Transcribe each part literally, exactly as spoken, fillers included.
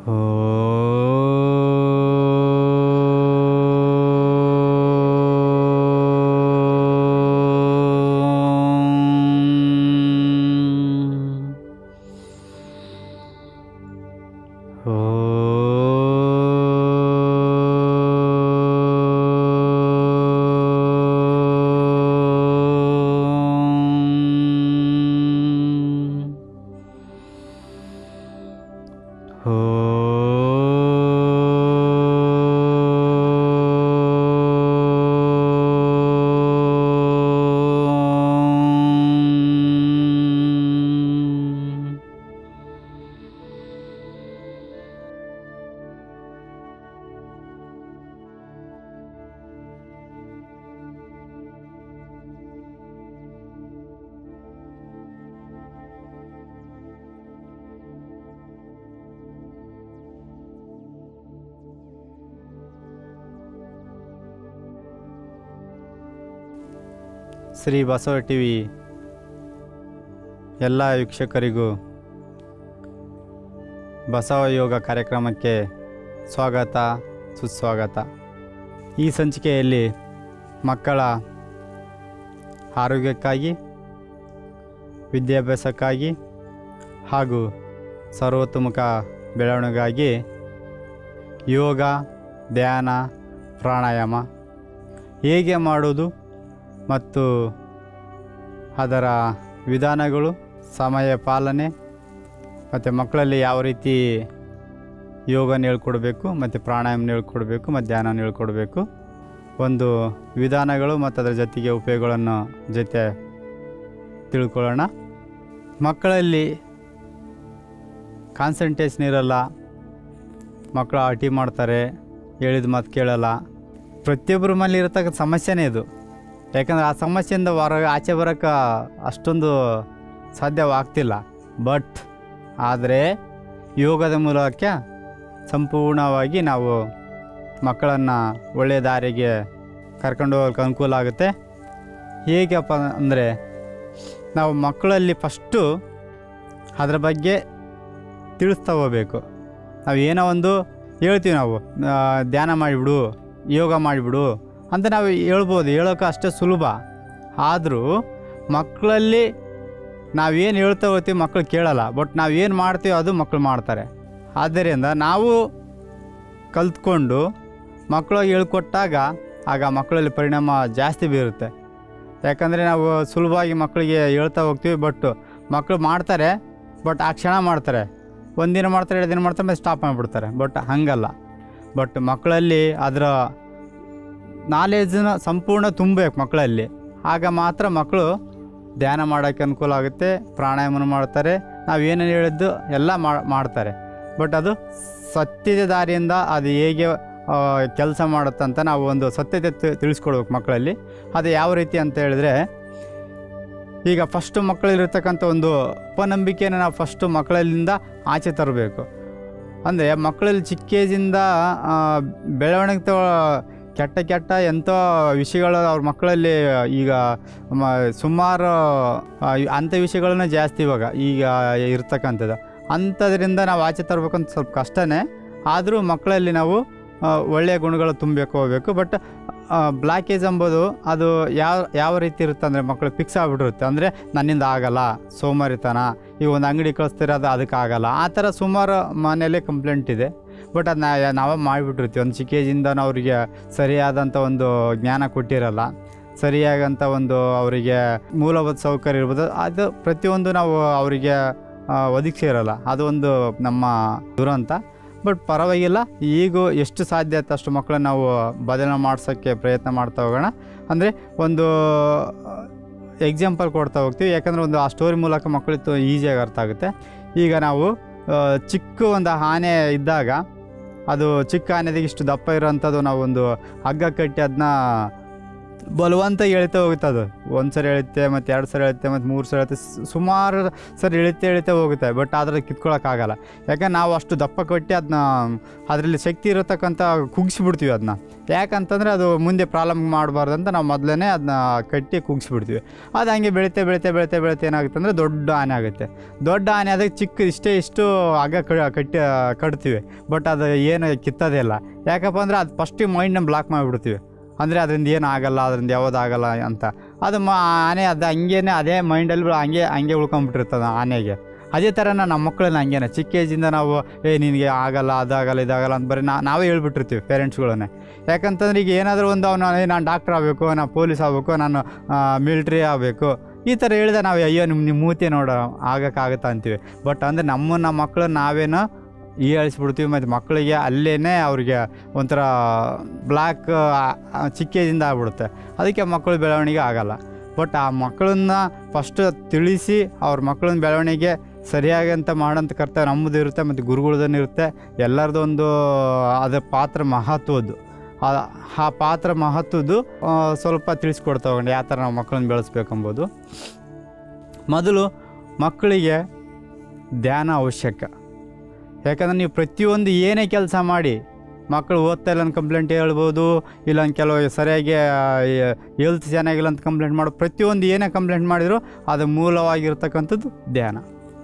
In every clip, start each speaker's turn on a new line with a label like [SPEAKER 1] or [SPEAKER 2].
[SPEAKER 1] Shri Basava TV ಎಲ್ಲ ವೀಕ್ಷಕರಿಗೂ ಬಸವ ಯೋಗ ಕಾರ್ಯಕ್ರಮಕ್ಕೆ ಸ್ವಾಗತ ಸುಸ್ವಾಗತ. ಈ ಸಂಚಿಕೆಯಲ್ಲಿ ಮಕ್ಕಳ ಆರೋಗ್ಯಕ್ಕಾಗಿ, ವಿದ್ಯಾಭ್ಯಾಸಕ್ಕಾಗಿ ಹಾಗೂ ಸರ್ವತೋಮುಖ ಬೆಳವಣಿಗೆಗಾಗಿ ಯೋಗ, ಧ್ಯಾನ, ಪ್ರಾಣಾಯಾಮ ಹೇಗೆ ಮಾಡೋದು ಮತ್ತು ಅದರ ವಿಧಾನಗಳು, ಸಮಯ ಪಾಲನೆ ಮತ್ತು ಮಕ್ಕಳಲ್ಲಿ ಯಾವ ರೀತಿ ಯೋಗನ ಹೇಳ್ಕೊಡ್ಬೇಕು ಮತ್ತು ಪ್ರಾಣಾಯಾಮನ ಹೇಳ್ಕೊಡ್ಬೇಕು ಮತ್ತು ಧ್ಯಾನನ ಹೇಳ್ಕೊಡ್ಬೇಕು, ಒಂದು ವಿಧಾನಗಳು ಮತ್ತು ಅದರ ಜೊತೆಗೆ ಉಪಯೋಗಗಳನ್ನು ಜೊತೆ ತಿಳ್ಕೊಳ್ಳೋಣ. ಮಕ್ಕಳಲ್ಲಿ ಕಾನ್ಸಂಟ್ರೇಷನ್ ಇರಲ್ಲ, ಮಕ್ಕಳು ಅಟಿ ಮಾಡ್ತಾರೆ, ಹೇಳಿದ ಮಾತು ಕೇಳಲ್ಲ. ಪ್ರತಿಯೊಬ್ಬರ ಮನೇಲಿ ಇರತಕ್ಕ ಸಮಸ್ಯೆನೇ ಇದು. ಯಾಕಂದರೆ ಆ ಸಮಸ್ಯೆಯಿಂದ ಹೊರ ಆಚೆ ಬರೋಕ್ಕೆ ಅಷ್ಟೊಂದು ಸಾಧ್ಯವಾಗ್ತಿಲ್ಲ. ಬಟ್ ಆದರೆ ಯೋಗದ ಮೂಲಕ ಸಂಪೂರ್ಣವಾಗಿ ನಾವು ಮಕ್ಕಳನ್ನು ಒಳ್ಳೆಯ ದಾರಿಗೆ ಕರ್ಕೊಂಡು ಹೋಗೋಕ್ಕೆ ಅನುಕೂಲ ಆಗುತ್ತೆ. ಹೇಗಪ್ಪ ಅಂದರೆ, ನಾವು ಮಕ್ಕಳಲ್ಲಿ ಫಸ್ಟು ಅದರ ಬಗ್ಗೆ ತಿಳಿಸ್ತಾ ಹೋಗಬೇಕು. ನಾವು ಏನೋ ಒಂದು ಹೇಳ್ತೀವಿ, ನಾವು ಧ್ಯಾನ ಮಾಡಿಬಿಡು, ಯೋಗ ಮಾಡಿಬಿಡು ಅಂತ ನಾವು ಹೇಳ್ಬೋದು, ಹೇಳೋಕೆ ಅಷ್ಟೇ ಸುಲಭ. ಆದರೂ ಮಕ್ಕಳಲ್ಲಿ ನಾವೇನು ಹೇಳ್ತಾ ಹೋಗ್ತೀವಿ ಮಕ್ಕಳು ಕೇಳಲ್ಲ, ಬಟ್ ನಾವೇನು ಮಾಡ್ತೀವೋ ಅದು ಮಕ್ಕಳು ಮಾಡ್ತಾರೆ. ಆದ್ದರಿಂದ ನಾವು ಕಲ್ತ್ಕೊಂಡು ಮಕ್ಕಳಿಗೆ ಹೇಳ್ಕೊಟ್ಟಾಗ ಆಗ ಮಕ್ಕಳಲ್ಲಿ ಪರಿಣಾಮ ಜಾಸ್ತಿ ಬೀರುತ್ತೆ. ಯಾಕಂದರೆ ನಾವು ಸುಲಭವಾಗಿ ಮಕ್ಕಳಿಗೆ ಹೇಳ್ತಾ ಹೋಗ್ತೀವಿ, ಬಟ್ ಮಕ್ಕಳು ಮಾಡ್ತಾರೆ, ಬಟ್ ಆ ಕ್ಷಣ ಮಾಡ್ತಾರೆ, ಒಂದಿನ ಮಾಡ್ತಾರೆ, ಎರಡು ದಿನ ಮಾಡ್ತಾರೆ, ಮತ್ತು ಸ್ಟಾಪ್ ಮಾಡಿಬಿಡ್ತಾರೆ. ಬಟ್ ಹಾಗಲ್ಲ. ಬಟ್ ಮಕ್ಕಳಲ್ಲಿ ಅದರ ನಾಲೆಜನ್ನ ಸಂಪೂರ್ಣ ತುಂಬಬೇಕು ಮಕ್ಕಳಲ್ಲಿ. ಆಗ ಮಾತ್ರ ಮಕ್ಕಳು ಧ್ಯಾನ ಮಾಡೋಕ್ಕೆ ಅನುಕೂಲ ಆಗುತ್ತೆ, ಪ್ರಾಣಾಯಾಮನ ಮಾಡ್ತಾರೆ, ನಾವು ಏನೇನು ಹೇಳಿದ್ದು ಎಲ್ಲ ಮಾಡ್ತಾರೆ. ಬಟ್ ಅದು ಸತ್ಯದ ದಾರಿಯಿಂದ ಅದು ಹೇಗೆ ಕೆಲಸ ಮಾಡುತ್ತಂತ ನಾವು ಒಂದು ಸತ್ಯತೆ ತಿಳಿಸ್ಕೊಡ್ಬೇಕು ಮಕ್ಕಳಲ್ಲಿ. ಅದು ಯಾವ ರೀತಿ ಅಂತ ಹೇಳಿದ್ರೆ, ಈಗ ಫಸ್ಟು ಮಕ್ಕಳಲ್ಲಿರ್ತಕ್ಕಂಥ ಒಂದು ಅಪನಂಬಿಕೆನ ನಾವು ಫಸ್ಟು ಮಕ್ಕಳಲ್ಲಿಂದ ಆಚೆ ತರಬೇಕು. ಅಂದರೆ ಮಕ್ಕಳಲ್ಲಿ ಚಿಕ್ಕ ಏಜಿಂದ ಬೆಳವಣಿಗೆ ತೊ ಕೆಟ್ಟ ಕೆಟ್ಟ ಎಂಥ ವಿಷಯಗಳು ಅವ್ರ ಮಕ್ಕಳಲ್ಲಿ ಈಗ ಮ ಸುಮಾರು ಅಂಥ ವಿಷಯಗಳನ್ನ ಜಾಸ್ತಿ ಇವಾಗ ಈಗ ಇರ್ತಕ್ಕಂಥದ್ದು. ಅಂಥದ್ರಿಂದ ನಾವು ಆಚೆ ತರಬೇಕಂತ ಸ್ವಲ್ಪ ಕಷ್ಟನೇ. ಆದರೂ ಮಕ್ಕಳಲ್ಲಿ ನಾವು ಒಳ್ಳೆಯ ಗುಣಗಳು ತುಂಬಬೇಕು ಹೋಗಬೇಕು. ಬಟ್ ಬ್ಲಾಕೇಜ್ ಎಂಬುದು ಅದು ಯಾವ ಯಾವ ರೀತಿ ಇರುತ್ತೆ ಅಂದರೆ, ಮಕ್ಕಳು ಫಿಕ್ಸ್ ಆಗಿಬಿಟ್ಟಿರುತ್ತೆ. ಅಂದರೆ ನನ್ನಿಂದ ಆಗಲ್ಲ, ಸೋಮಾರಿತನ, ಈಗ ಒಂದು ಅಂಗಡಿ ಕಳಿಸ್ತೀರ ಅದು ಅದಕ್ಕಾಗಲ್ಲ, ಆ ಥರ ಸುಮಾರು ಮನೆಯಲ್ಲೇ ಕಂಪ್ಲೇಂಟ್ ಇದೆ. ಬಟ್ ಅದನ್ನ ನಾವೇ ಮಾಡಿಬಿಟ್ಟಿರ್ತೀವಿ. ಒಂದು ಚಿಕ್ಕ ಏಜಿಂದನೂ ಅವರಿಗೆ ಸರಿಯಾದಂಥ ಒಂದು ಜ್ಞಾನ ಕೊಟ್ಟಿರಲ್ಲ, ಸರಿಯಾಗಂಥ ಒಂದು ಅವರಿಗೆ ಮೂಲಭೂತ ಸೌಕರ್ಯ ಇರ್ಬೋದು, ಅದು ಪ್ರತಿಯೊಂದು ನಾವು ಅವರಿಗೆ ಒದಗಿಸಿರಲ್ಲ. ಅದು ಒಂದು ನಮ್ಮ ದುರಂತ. ಬಟ್ ಪರವಾಗಿಲ್ಲ, ಈಗ ಎಷ್ಟು ಸಾಧ್ಯ ಆಯ್ತು ಅಷ್ಟು ಮಕ್ಕಳನ್ನ ನಾವು ಬದಲಾವಣೆ ಮಾಡ್ಸೋಕ್ಕೆ ಪ್ರಯತ್ನ ಮಾಡ್ತಾ ಹೋಗೋಣ. ಅಂದರೆ ಒಂದು ಎಕ್ಸಾಂಪಲ್ ಕೊಡ್ತಾ ಹೋಗ್ತೀವಿ, ಯಾಕಂದರೆ ಒಂದು ಆ ಸ್ಟೋರಿ ಮೂಲಕ ಮಕ್ಕಳಿತ್ತು ಈಸಿಯಾಗಿ ಅರ್ಥ ಆಗುತ್ತೆ. ಈಗ ನಾವು ಚಿಕ್ಕ ಒಂದು ಆನೆ ಇದ್ದಾಗ, ಅದು ಚಿಕ್ಕ ಆನೆದಿಗೆ ಇಷ್ಟು ದಪ್ಪ ಇರೋವಂಥದ್ದು ನಾವು ಒಂದು ಹಗ್ಗ ಕಟ್ಟಿ ಅದನ್ನ ಬಲವಂತ ಎಳಿತಾ ಹೋಗುತ್ತೆ. ಅದು ಒಂದು ಸರಿ ಎಳುತ್ತೆ, ಮತ್ತು ಎರಡು ಸರಿ ಎಳುತ್ತೆ, ಮತ್ತು ಮೂರು ಸರಿ ಎಳುತ್ತೆ, ಸುಮಾರು ಸರಿ ಎಳಿತಾ ಎಳಿತಾ ಹೋಗುತ್ತೆ. ಬಟ್ ಅದ್ರಲ್ಲಿ ಕಿತ್ಕೊಳ್ಳೋಕ್ಕಾಗಲ್ಲ. ಯಾಕಂದ್ರೆ ನಾವು ಅಷ್ಟು ದಪ್ಪ ಕಟ್ಟಿ ಅದನ್ನ ಅದರಲ್ಲಿ ಶಕ್ತಿ ಇರತಕ್ಕಂಥ ಕುಗ್ಸಿಬಿಡ್ತೀವಿ ಅದನ್ನ. ಯಾಕಂತಂದರೆ ಅದು ಮುಂದೆ ಪ್ರಾಬ್ಲಮ್ ಮಾಡಬಾರ್ದು ಅಂತ ನಾವು ಮೊದಲೇ ಅದನ್ನ ಕಟ್ಟಿ ಕುಗ್ಸಿಬಿಡ್ತೀವಿ. ಅದು ಹಂಗೆ ಬೆಳೀತಾ ಬೆಳೀತಾ ಬೆಳೀತಾ ಬೆಳೀತಾ ಏನಾಗುತ್ತೆ ಅಂದರೆ ದೊಡ್ಡ ಆನೆ ಆಗುತ್ತೆ. ದೊಡ್ಡ ಆನೆ ಆದಾಗ ಚಿಕ್ಕ ಇಷ್ಟೇ ಇಷ್ಟು ಹಗ್ಗ ಕಟ್ಟಿ ಕಟ್ತೀವಿ. ಬಟ್ ಅದು ಏನು ಕಿತ್ತೋದೇ ಇಲ್ಲ. ಯಾಕಪ್ಪ ಅಂದರೆ ಅದು ಫಸ್ಟಿಗೆ ಮೈಂಡನ್ನ ಬ್ಲಾಕ್ ಮಾಡಿಬಿಡ್ತೀವಿ. ಅಂದರೆ ಅದರಿಂದ ಏನು ಆಗಲ್ಲ, ಅದರಿಂದ ಯಾವುದಾಗಲ್ಲ ಅಂತ. ಅದು ಮ ಆನೆ ಅದು ಹಂಗೇ ಅದೇ ಮೈಂಡಲ್ಲಿ ಹಂಗೆ ಹಂಗೆ ಉಳ್ಕೊಂಬಿಟ್ಟಿರ್ತದೆ ಆನೆಗೆ. ಅದೇ ಥರನ ನಮ್ಮ ಮಕ್ಕಳನ್ನ ಹಂಗೇನೆ ಚಿಕ್ಕ ಏಜಿಂದ ನಾವು ಏ ನಿನಗೆ ಆಗಲ್ಲ, ಅದಾಗಲ್ಲ, ಇದಾಗಲ್ಲ ಅಂತ ಬರೀ ನಾ ನಾವೇ ಹೇಳ್ಬಿಟ್ಟಿರ್ತೀವಿ ಪೇರೆಂಟ್ಸ್ಗಳನ್ನೇ. ಯಾಕಂತಂದ್ರೆ ಈಗ ಏನಾದರೂ ಒಂದು ಅವನು ನಾನು ಡಾಕ್ಟ್ರ್ ಆಗಬೇಕು, ನಾನು ಪೊಲೀಸ್ ಆಗಬೇಕು, ನಾನು ಮಿಲ್ಟ್ರಿ ಆಗಬೇಕು, ಈ ಥರ ಹೇಳಿದೆ ನಾವು ಅಯ್ಯೋ ನಿಮ್ಮ ನಿಮ್ಮ ಮೂತಿ ನೋಡೋ ಆಗೋಕ್ಕಾಗತ್ತಾ ಅಂತೀವಿ. ಬಟ್ ಅಂದರೆ ನಮ್ಮ ನಮ್ಮ ಮಕ್ಕಳನ್ನ ನಾವೇನೋ ಹೀಯಾಳಿಸ್ಬಿಡ್ತೀವಿ. ಮತ್ತು ಮಕ್ಕಳಿಗೆ ಅಲ್ಲೇ ಅವ್ರಿಗೆ ಒಂಥರ ಬ್ಲ್ಯಾಕ್ ಚಿಕ್ಕ ಏಜಿಂದ ಆಗ್ಬಿಡುತ್ತೆ. ಅದಕ್ಕೆ ಮಕ್ಕಳ ಬೆಳವಣಿಗೆ ಆಗೋಲ್ಲ. ಬಟ್ ಆ ಮಕ್ಕಳನ್ನ ಫಸ್ಟು ತಿಳಿಸಿ ಅವ್ರ ಮಕ್ಕಳನ್ನ ಬೆಳವಣಿಗೆ ಸರಿಯಾಗಿ ಅಂತ ಮಾಡೋಂಥ ಕರ್ತವ್ಯ ನಮ್ಮದು ಇರುತ್ತೆ, ಮತ್ತು ಗುರುಗಳದನ್ನು ಇರುತ್ತೆ. ಎಲ್ಲರದೊಂದು ಅದರ ಪಾತ್ರ ಮಹತ್ವದ್ದು. ಆ ಪಾತ್ರ ಮಹತ್ವದ್ದು ಸ್ವಲ್ಪ ತಿಳಿಸ್ಕೊಡ್ತಾ ಹೋಗೊಂಡು ಯಾವ ಥರ ನಾವು ಮಕ್ಕಳನ್ನ ಬೆಳೆಸ್ಬೇಕೆಂಬುದು. ಮೊದಲು ಮಕ್ಕಳಿಗೆ ಧ್ಯಾನ ಅವಶ್ಯಕ. ಯಾಕಂದರೆ ನೀವು ಪ್ರತಿಯೊಂದು ಏನೇ ಕೆಲಸ ಮಾಡಿ ಮಕ್ಕಳು ಓದ್ತಾ ಇಲ್ಲ ಅಂತ ಕಂಪ್ಲೇಂಟ್ ಹೇಳ್ಬೋದು, ಇಲ್ಲ ಕೆಲವು ಸರಿಯಾಗಿ ಹೆಲ್ತ್ ಚೆನ್ನಾಗಿಲ್ಲ ಅಂತ ಕಂಪ್ಲೇಂಟ್ ಮಾಡೋ, ಪ್ರತಿಯೊಂದು ಏನೇ ಕಂಪ್ಲೇಂಟ್ ಮಾಡಿದರೂ ಅದು ಮೂಲವಾಗಿರ್ತಕ್ಕಂಥದ್ದು ಧ್ಯಾನ.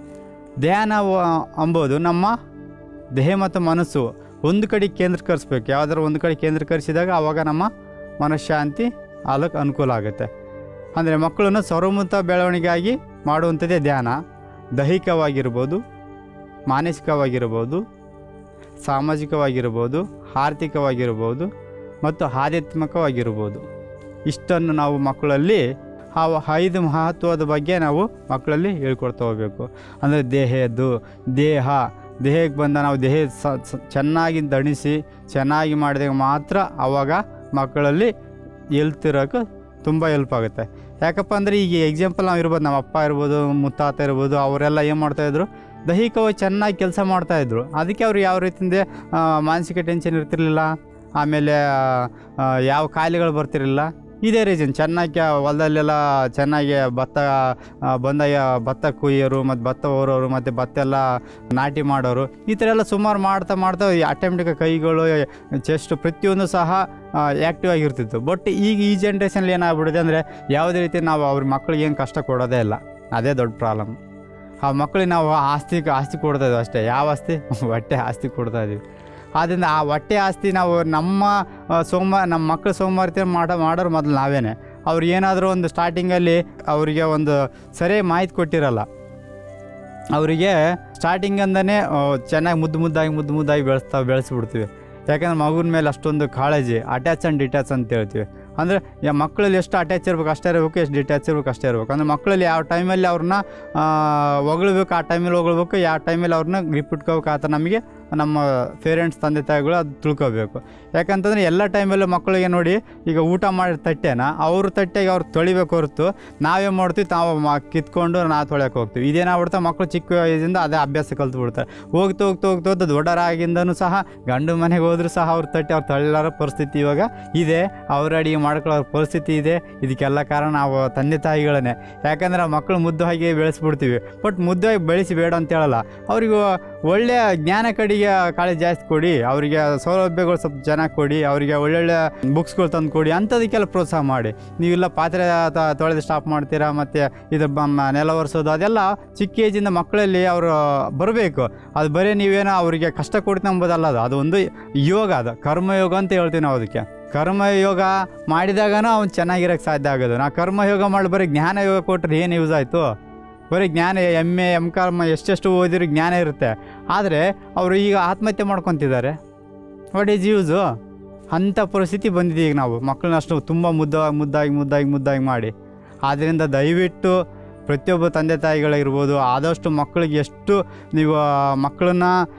[SPEAKER 1] ಧ್ಯಾನ ಅಂಬೋದು ನಮ್ಮ ದೇಹ ಮತ್ತು ಮನಸ್ಸು ಒಂದು ಕಡೆ ಕೇಂದ್ರೀಕರಿಸ್ಬೇಕು. ಯಾವುದಾದ್ರು ಒಂದು ಕಡೆ ಕೇಂದ್ರೀಕರಿಸಿದಾಗ ಆವಾಗ ನಮ್ಮ ಮನಃಶಾಂತಿ ಆಗಕ್ಕೆ ಅನುಕೂಲ ಆಗುತ್ತೆ. ಅಂದರೆ ಮಕ್ಕಳನ್ನು ಸರ್ವಮುಖ ಬೆಳವಣಿಗೆಯಾಗಿ ಮಾಡುವಂಥದ್ದೇ ಧ್ಯಾನ. ದೈಹಿಕವಾಗಿರ್ಬೋದು, ಮಾನಸಿಕವಾಗಿರ್ಬೋದು, ಸಾಮಾಜಿಕವಾಗಿರ್ಬೋದು, ಆರ್ಥಿಕವಾಗಿರ್ಬೋದು ಮತ್ತು ಆಧ್ಯಾತ್ಮಿಕವಾಗಿರ್ಬೋದು. ಇಷ್ಟನ್ನು ನಾವು ಮಕ್ಕಳಲ್ಲಿ ಆ ಐದು ಮಹತ್ವದ ಬಗ್ಗೆ ನಾವು ಮಕ್ಕಳಲ್ಲಿ ಹೇಳ್ಕೊಡ್ತಾ ಹೋಗಬೇಕು. ಅಂದರೆ ದೇಹದ್ದು ದೇಹ ದೇಹಕ್ಕೆ ಬಂದ ನಾವು ದೇಹ ಸ ಚೆನ್ನಾಗಿ ದಣಿಸಿ ಚೆನ್ನಾಗಿ ಮಾಡಿದಾಗ ಮಾತ್ರ ಆವಾಗ ಮಕ್ಕಳಲ್ಲಿ ಹೆಲ್ತ್ ಇರೋಕ್ಕೆ ತುಂಬ ಹೆಲ್ಪ್ ಆಗುತ್ತೆ. ಯಾಕಪ್ಪ ಅಂದರೆ ಈಗ ಎಕ್ಸಾಂಪಲ್ ನಾವು ಇರ್ಬೋದು, ನಮ್ಮ ಅಪ್ಪ ಇರ್ಬೋದು, ಮುತ್ತಾತ ಇರ್ಬೋದು, ಅವರೆಲ್ಲ ಏನು ಮಾಡ್ತಾಯಿದ್ರು, ದೈಹಿಕವಾಗಿ ಚೆನ್ನಾಗಿ ಕೆಲಸ ಮಾಡ್ತಾಯಿದ್ರು. ಅದಕ್ಕೆ ಅವ್ರು ಯಾವ ರೀತಿಯಿಂದ ಮಾನಸಿಕ ಟೆನ್ಷನ್ ಇರ್ತಿರ್ಲಿಲ್ಲ, ಆಮೇಲೆ ಯಾವ ಕಾಯಿಲೆಗಳು ಬರ್ತಿರಲಿಲ್ಲ. ಇದೇ ರೀಸನ್. ಚೆನ್ನಾಗಿ ಹೊಲದಲ್ಲೆಲ್ಲ ಚೆನ್ನಾಗಿ ಭತ್ತ ಬಂದಾಗ ಭತ್ತ ಕುಯ್ಯೋರು, ಮತ್ತು ಭತ್ತ ಓರೋರು, ಮತ್ತು ಭತ್ತ ಎಲ್ಲ ನಾಟಿ ಮಾಡೋರು, ಈ ಥರ ಎಲ್ಲ ಸುಮಾರು ಮಾಡ್ತಾ ಮಾಡ್ತಾ ಆಟೋಮೆಟಿಕ್ ಕೈಗಳು, ಚೆಸ್ಟ್ ಪ್ರತಿಯೊಂದು ಸಹ ಆ್ಯಕ್ಟಿವ್ ಆಗಿರ್ತಿತ್ತು. ಬಟ್ ಈಗ ಈ ಜನ್ರೇಷನಲ್ಲಿ ಏನಾಗ್ಬಿಟ್ಟಿದೆ ಅಂದರೆ ಯಾವುದೇ ರೀತಿ ನಾವು ಅವ್ರ ಮಕ್ಳಿಗೆ ಏನು ಕಷ್ಟ ಕೊಡೋದೇ ಇಲ್ಲ. ಅದೇ ದೊಡ್ಡ ಪ್ರಾಬ್ಲಮ್. ಆ ಮಕ್ಕಳಿಗೆ ನಾವು ಆಸ್ತಿ ಆಸ್ತಿ ಕೊಡ್ತಾಯಿದ್ವಿ ಅಷ್ಟೇ. ಯಾವ ಆಸ್ತಿ? ಹೊಟ್ಟೆ ಆಸ್ತಿ ಕೊಡ್ತಾಯಿದ್ವಿ. ಆದ್ದರಿಂದ ಆ ಹೊಟ್ಟೆ ಆಸ್ತಿ ನಾವು ನಮ್ಮ ಸೋಮ ನಮ್ಮ ಮಕ್ಕಳು ಸೋಮವಾರತೆ ಮಾಡೋ ಮಾಡೋರು ಮೊದಲು ನಾವೇನೆ. ಅವ್ರು ಏನಾದರೂ ಒಂದು ಸ್ಟಾರ್ಟಿಂಗಲ್ಲಿ ಅವರಿಗೆ ಒಂದು ಸರಿಯಾಗಿ ಮಾಹಿತಿ ಕೊಟ್ಟಿರಲ್ಲ. ಅವರಿಗೆ ಸ್ಟಾರ್ಟಿಂಗಿಂದನೇ ಚೆನ್ನಾಗಿ ಮುದ್ದು ಮುದ್ದಾಗಿ ಮುದ್ದು ಮುದ್ದಾಗಿ ಬೆಳೆಸ್ತಾ ಬೆಳೆಸ್ಬಿಡ್ತೀವಿ. ಯಾಕಂದ್ರೆ ಮಗುವಿನ ಮೇಲೆ ಅಷ್ಟೊಂದು ಕಾಳಜಿ, ಅಟ್ಯಾಚ್ ಆ್ಯಂಡ್ ಡಿಟ್ಯಾಚ್ ಅಂತ ಹೇಳ್ತೀವಿ. ಅಂದರೆ ಯಾ ಮಕ್ಕಳಲ್ಲಿ ಎಷ್ಟು ಅಟ್ಯಾಚ್ ಇರ್ಬೇಕು ಅಷ್ಟೇ ಇರಬೇಕು, ಎಷ್ಟು ಡಿಟ್ಯಾಚ್ ಇರ್ಬೇಕು ಅಷ್ಟೇ ಇರಬೇಕು. ಅಂದರೆ ಮಕ್ಕಳಲ್ಲಿ ಯಾವ ಟೈಮಲ್ಲಿ ಅವ್ರನ್ನ ಹೊಗಳ್ಬೇಕು ಆ ಟೈಮಲ್ಲಿ ಹೊಗಳ್ಬೇಕು, ಯಾವ ಟೈಮಲ್ಲಿ ಅವ್ರನ್ನ ಗ್ರಿಪ್ ಇಟ್ಕೋಬೇಕು. ಆ ಥರ ನಮಗೆ ನಮ್ಮ ಪೇರೆಂಟ್ಸ್ ತಂದೆ ತಾಯಿಗಳು ಅದು ತಿಳ್ಕೊಬೇಕು. ಯಾಕಂತಂದರೆ ಎಲ್ಲ ಟೈಮಲ್ಲೂ ಮಕ್ಕಳಿಗೆ ನೋಡಿ, ಈಗ ಊಟ ಮಾಡಿದ ತಟ್ಟೆನ ಅವ್ರ ತಟ್ಟೆಗೆ ಅವ್ರು ತೊಳಿಬೇಕು ಹೊರತು ನಾವೇ ಮಾಡ್ತೀವಿ ತಾವು ಮ ಕಿತ್ಕೊಂಡು ನಾವು ತೊಳೆಯೋಕೆ ಹೋಗ್ತೀವಿ. ಇದೇನಾಗ್ಬಿಡ್ತಾ ಮಕ್ಕಳು ಚಿಕ್ಕ ವಯಸ್ಸಿಂದ ಅದೇ ಅಭ್ಯಾಸ ಕಲ್ತು ಬಿಡ್ತಾರೆ. ಹೋಗ್ತಾ ಹೋಗ್ತಾ ಹೋಗ್ತಾ ಹೋಗ್ತಾ ದೊಡ್ಡರಾಗಿಂದನೂ ಸಹ ಗಂಡು ಮನೆಗೆ ಹೋದರೂ ಸಹ ಅವ್ರ ತಟ್ಟೆ ಅವ್ರು ತೊಳೆಲಾರ ಪರಿಸ್ಥಿತಿ ಇವಾಗ ಇದೆ. ಅವ್ರ ಅಡಿಗೆ ಮಾಡ್ಕೊಳ್ಳೋ ಪರಿಸ್ಥಿತಿ ಇದೆ. ಇದಕ್ಕೆಲ್ಲ ಕಾರಣ ನಾವು ತಂದೆ ತಾಯಿಗಳನ್ನೇ. ಯಾಕಂದರೆ ಆ ಮಕ್ಕಳು ಮುದ್ದಾಗಿ ಬೆಳೆಸ್ಬಿಡ್ತೀವಿ. ಬಟ್ ಮುದ್ದಾಗಿ ಬೆಳೆಸಿ ಬೇಡ ಅಂತ ಹೇಳಲ್ಲ. ಅವ್ರಿಗೆ ಒಳ್ಳೆಯ ಜ್ಞಾನ ಕಡೆಗೆ ಕಾಳಜಿ ಜಾಸ್ತಿ ಕೊಡಿ, ಅವರಿಗೆ ಸೌಲಭ್ಯಗಳು ಸ್ವಲ್ಪ ಚೆನ್ನಾಗಿ ಕೊಡಿ, ಅವರಿಗೆ ಒಳ್ಳೊಳ್ಳೆ ಬುಕ್ಸ್ಗಳು ತಂದು ಕೊಡಿ, ಅಂಥದಕ್ಕೆಲ್ಲ ಪ್ರೋತ್ಸಾಹ ಮಾಡಿ. ನೀವೆಲ್ಲ ಪಾತ್ರೆ ತೊಳೆದು ಸ್ಟಾಪ್ ಮಾಡ್ತೀರಾ, ಮತ್ತು ಇದು ನೆಲ ಒರೆಸೋದು ಅದೆಲ್ಲ ಚಿಕ್ಕ ಏಜಿಂದ ಮಕ್ಕಳಲ್ಲಿ ಅವರು ಬರಬೇಕು. ಅದು ಬರೀ ನೀವೇನೋ ಅವರಿಗೆ ಕಷ್ಟ ಕೊಡ್ತೀನಿ ಎಂಬುದಲ್ಲ. ಅದು ಅದು ಒಂದು ಯೋಗ, ಅದು ಕರ್ಮಯೋಗ ಅಂತ ಹೇಳ್ತೀವಿ ನಾವು. ಅದಕ್ಕೆ ಕರ್ಮಯೋಗ ಮಾಡಿದಾಗನೂ ಅವ್ನು ಚೆನ್ನಾಗಿರೋಕ್ಕೆ ಸಾಧ್ಯ ಆಗೋದು. ನಾವು ಕರ್ಮಯೋಗ ಮಾಡಿ ಬರೀ ಜ್ಞಾನ ಯೋಗ ಕೊಟ್ಟರೆ ಏನು ಯೂಸ್ ಆಯಿತು? ಬರೀ ಜ್ಞಾನ ಎಮ್ ಎ ಎಮ್ ಕಾಮ್ ಎಷ್ಟೆಷ್ಟು ಓದಿರೋ ಜ್ಞಾನ ಇರುತ್ತೆ. ಆದರೆ ಅವರು ಈಗ ಆತ್ಮಹತ್ಯೆ ಮಾಡ್ಕೊತಿದ್ದಾರೆ. What is use? ಅಂಥ ಪರಿಸ್ಥಿತಿ ಬಂದಿದೆ ಈಗ. ನಾವು ಮಕ್ಕಳನ್ನ ಅಷ್ಟು ತುಂಬ ಮುದ್ದಾಗಿ ಮುದ್ದಾಗಿ ಮುದ್ದಾಗಿ ಮುದ್ದಾಗಿ ಮಾಡಿ. ಆದ್ದರಿಂದ ದಯವಿಟ್ಟು ಪ್ರತಿಯೊಬ್ಬ ತಂದೆ ತಾಯಿಗಳಿರ್ಬೋದು, ಆದಷ್ಟು ಮಕ್ಕಳಿಗೆ ಎಷ್ಟು ನೀವು ಮಕ್ಕಳನ್ನ